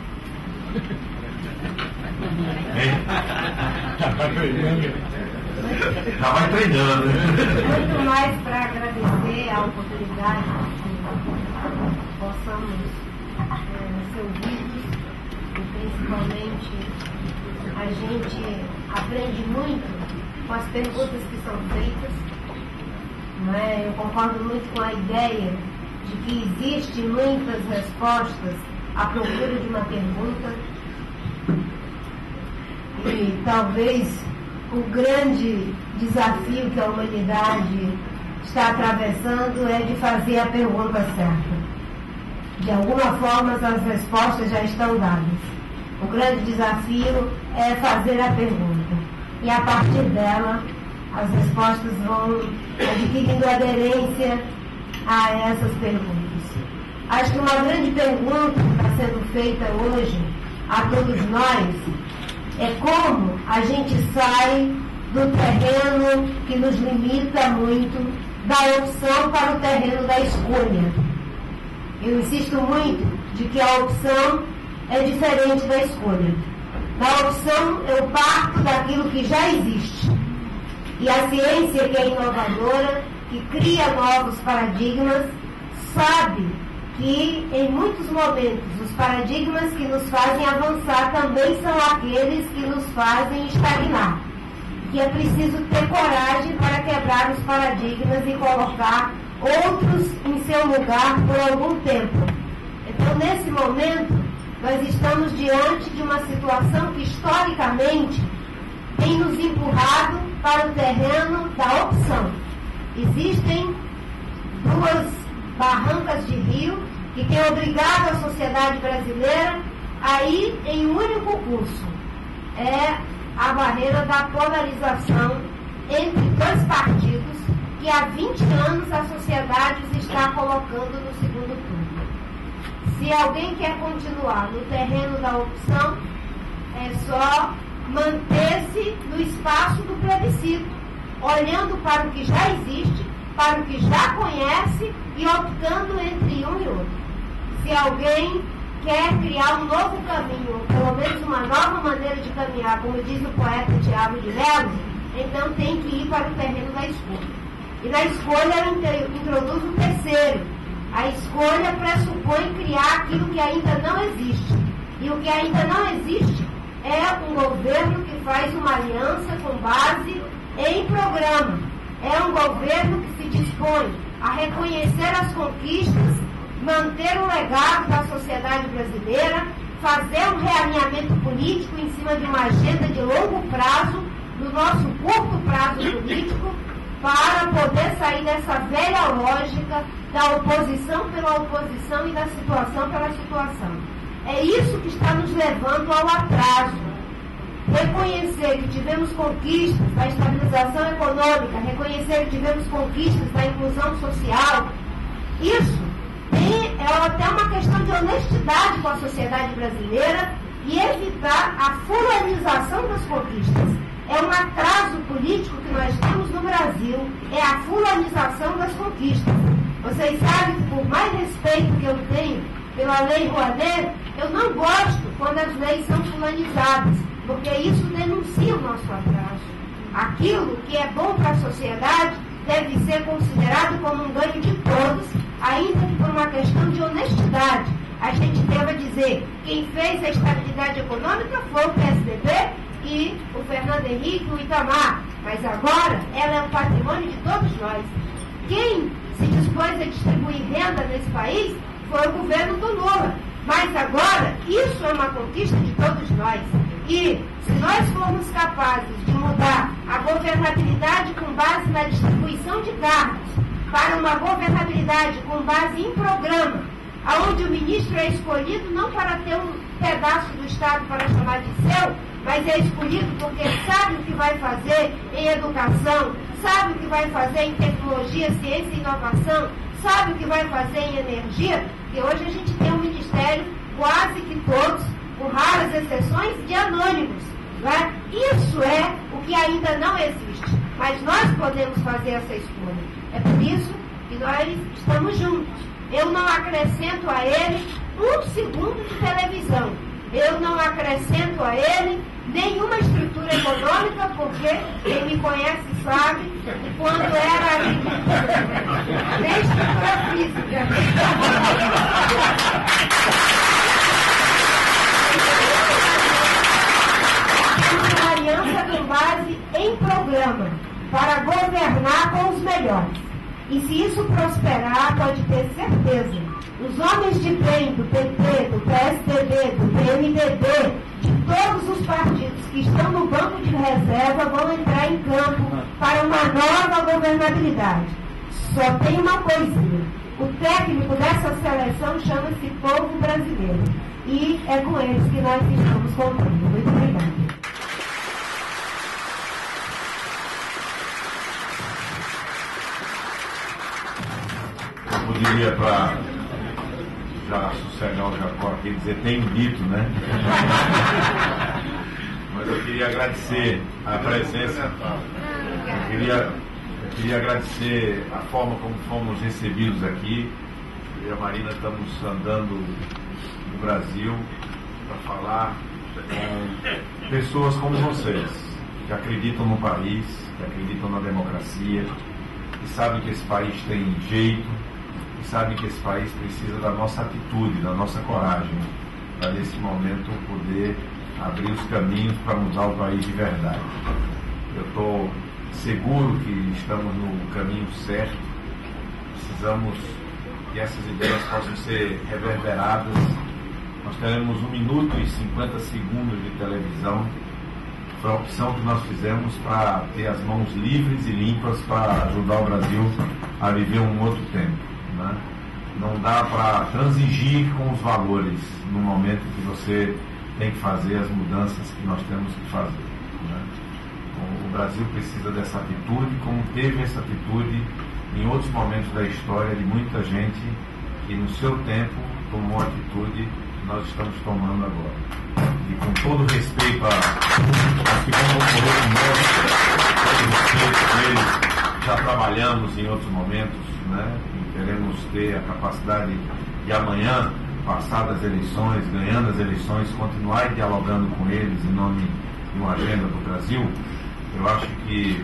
Já vai treinando. Muito mais para agradecer a oportunidade que possamos ser ouvidos e principalmente a gente aprende muito com as perguntas que são feitas. Não é? Eu concordo muito com a ideia de que existem muitas respostas à procura de uma pergunta. E talvez o grande desafio que a humanidade está atravessando é de fazer a pergunta certa. De alguma forma, as respostas já estão dadas. O grande desafio é fazer a pergunta. E a partir dela, as respostas vão adquirindo aderência a essas perguntas. Acho que uma grande pergunta que está sendo feita hoje a todos nós é como a gente sai do terreno que nos limita muito, da opção para o terreno da escolha. Eu insisto muito de que a opção é diferente da escolha. Na opção, eu parto daquilo que já existe. E a ciência, que é inovadora, que cria novos paradigmas, sabe que, em muitos momentos, os paradigmas que nos fazem avançar também são aqueles que nos fazem estagnar. Que é preciso ter coragem para quebrar os paradigmas e colocar outros em seu lugar por algum tempo. Então, nesse momento, nós estamos diante de uma situação que, historicamente, tem nos empurrado para o terreno da opção. Existem 2 barrancas de rio que têm obrigado a sociedade brasileira a ir em um único curso. É a barreira da polarização entre 2 partidos que há 20 anos a sociedade está colocando no segundo turno. Se alguém quer continuar no terreno da opção, é só manter-se no espaço do plebiscito, olhando para o que já existe, para o que já conhece e optando entre um e outro. Se alguém quer criar um novo caminho, ou pelo menos uma nova maneira de caminhar, como diz o poeta Tiago de Melo, então tem que ir para o terreno da escolha. E na escolha introduz o terceiro. A escolha pressupõe criar aquilo que ainda não existe. E o que ainda não existe é um governo que faz uma aliança com base em programa. É um governo que se dispõe a reconhecer as conquistas, manter o legado da sociedade brasileira, fazer um realinhamento político em cima de uma agenda de longo prazo, do nosso curto prazo político, para poder sair dessa velha lógica da oposição pela oposição e da situação pela situação. É isso que está nos levando ao atraso. Reconhecer reconhecer que tivemos conquistas na estabilização econômica, reconhecer que tivemos conquistas na inclusão social, isso é até uma questão de honestidade com a sociedade brasileira e evitar a fulanização das conquistas. É um atraso político que nós temos no Brasil, é a fulanização das conquistas. Vocês sabem que, por mais respeito que eu tenho pela Lei Rouanet, eu não gosto quando as leis são fulanizadas, porque isso denuncia o nosso atraso. Aquilo que é bom para a sociedade deve ser considerado como um ganho de todos, ainda que por uma questão de honestidade. A gente deva dizer, quem fez a estabilidade econômica foi o PSDB e o Fernando Henrique e o Itamar, mas agora ela é um patrimônio de todos nós. Quem se dispôs a distribuir renda nesse país foi o governo do Lula, mas agora isso é uma conquista de todos nós. E se nós formos capazes de mudar a governabilidade com base na distribuição de cargos para uma governabilidade com base em programa, onde o ministro é escolhido não para ter um pedaço do Estado para chamar de seu, mas é escolhido porque sabe o que vai fazer em educação, sabe o que vai fazer em tecnologia, ciência e inovação, sabe o que vai fazer em energia, porque hoje a gente tem um ministério quase que todos, com raras exceções, de anônimos. Não é? Isso é o que ainda não existe, mas nós podemos fazer essa escolha. É por isso que nós estamos juntos. Eu não acrescento a ele um segundo de televisão. Eu não acrescento a ele nenhuma estrutura econômica, porque quem me conhece sabe que quando era nem estrutura física. Uma aliança com base em programa, para governar com os melhores. E se isso prosperar, pode ter certeza, os homens de bem do PT, do PSDB, do PMDB, de todos os partidos que estão no banco de reserva vão entrar em campo para uma nova governabilidade. Só tem uma coisinha. O técnico dessa seleção chama-se povo brasileiro. E é com eles que nós estamos contando. Muito obrigada. Eu diria para já sossegar o Jacó aqui, dizer tem dito, né? Mas eu queria agradecer a presença, eu queria agradecer a forma como fomos recebidos aqui. Eu e a Marina estamos andando no Brasil para falar com pessoas como vocês, que acreditam no país, que acreditam na democracia, que sabem que esse país tem jeito, que sabem que esse país precisa da nossa atitude, da nossa coragem, para nesse momento poder abrir os caminhos para mudar o país de verdade. Eu estou seguro que estamos no caminho certo, precisamos que essas ideias possam ser reverberadas. Nós teremos 1 minuto e 50 segundos de televisão. Foi a opção que nós fizemos para ter as mãos livres e limpas para ajudar o Brasil a viver um outro tempo, né? Não dá para transigir com os valores no momento que você tem que fazer as mudanças que nós temos que fazer, né? O Brasil precisa dessa atitude, como teve essa atitude em outros momentos da história de muita gente que no seu tempo tomou a atitude que nós estamos tomando agora. E com todo respeito a que vão ocorrer conosco, todo respeito a eles, já trabalhamos em outros momentos, né? E queremos ter a capacidade de amanhã, passadas as eleições, ganhando as eleições, continuar dialogando com eles em nome de uma agenda do Brasil. Eu acho que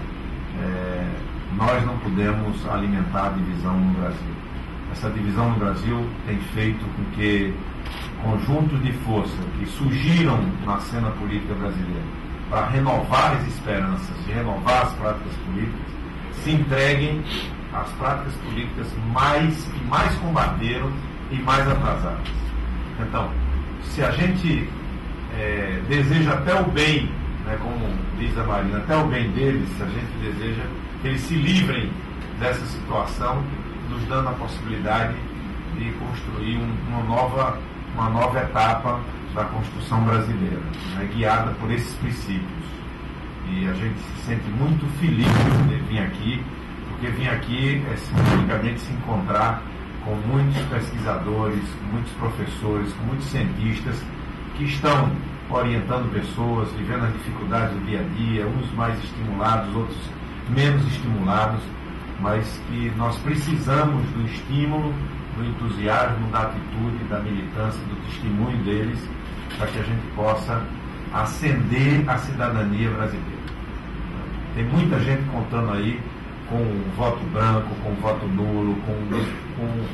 nós não podemos alimentar a divisão no Brasil. Essa divisão no Brasil tem feito com que conjuntos de força que surgiram na cena política brasileira para renovar as esperanças e renovar as práticas políticas se entreguem às práticas políticas que mais combateram e mais atrasadas. Então, se a gente deseja até o bem, né, como diz a Marina, até o bem deles, a gente deseja que eles se livrem dessa situação, nos dando a possibilidade de construir uma nova etapa da construção brasileira, né, guiada por esses princípios. E a gente se sente muito feliz de vir aqui, porque vir aqui é simbolicamente se encontrar com muitos pesquisadores, muitos professores, com muitos cientistas que estão orientando pessoas, vivendo as dificuldades do dia a dia, uns mais estimulados, outros menos estimulados, mas que nós precisamos do estímulo, do entusiasmo, da atitude, da militância, do testemunho deles, para que a gente possa ascender a cidadania brasileira. Tem muita gente contando aí com o voto branco, com o voto nulo, com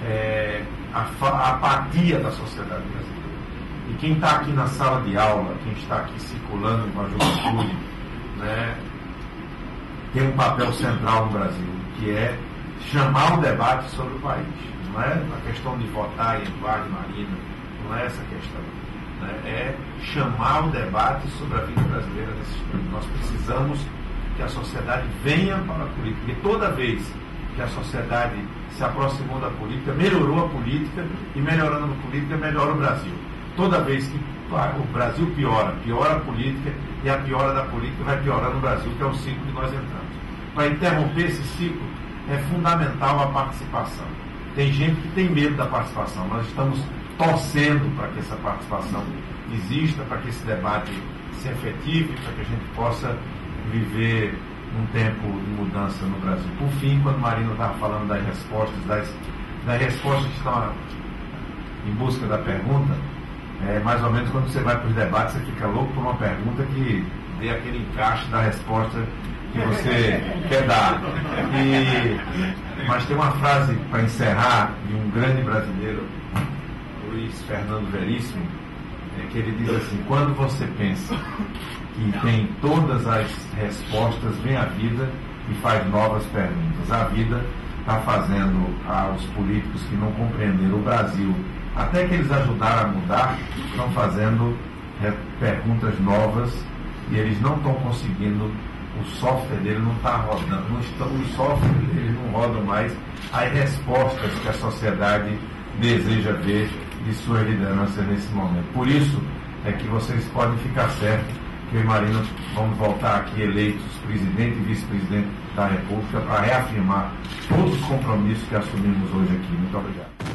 a apatia da sociedade brasileira. E quem está aqui na sala de aula, quem está aqui circulando com a juventude, né, tem um papel central no Brasil, que é chamar o debate sobre o país. Não é a questão de votar em Eduardo e Marina, não é essa a questão. Né? É chamar o debate sobre a vida brasileira nesse tempo. Nós precisamos que a sociedade venha para a política, porque toda vez que a sociedade se aproximou da política, melhorou a política, e melhorando a política, melhora o Brasil. Toda vez que o Brasil piora a política, e a piora da política vai piorando o Brasil, que é o ciclo que nós entramos. Para interromper esse ciclo, é fundamental a participação. Tem gente que tem medo da participação. Nós estamos torcendo para que essa participação exista, para que esse debate se efetive, para que a gente possa viver um tempo de mudança no Brasil. Por fim, quando o Marino estava falando das respostas, das respostas que estão em busca da pergunta, mais ou menos quando você vai para os debates, você fica louco por uma pergunta que dê aquele encaixe da resposta que você quer dar. Mas tem uma frase para encerrar de um grande brasileiro, Luiz Fernando Veríssimo, que ele diz assim: quando você pensa que tem todas as respostas, vem a vida e faz novas perguntas. A vida está fazendo aos políticos que não compreenderam o Brasil, até que eles ajudaram a mudar, estão fazendo perguntas novas, e eles não estão conseguindo, o software dele não está rodando, os softwares deles não rodam mais as respostas que a sociedade deseja ver de suas lideranças nesse momento. Por isso é que vocês podem ficar certos que eu e Marina vamos voltar aqui eleitos presidente e vice-presidente da República para reafirmar todos os compromissos que assumimos hoje aqui. Muito obrigado.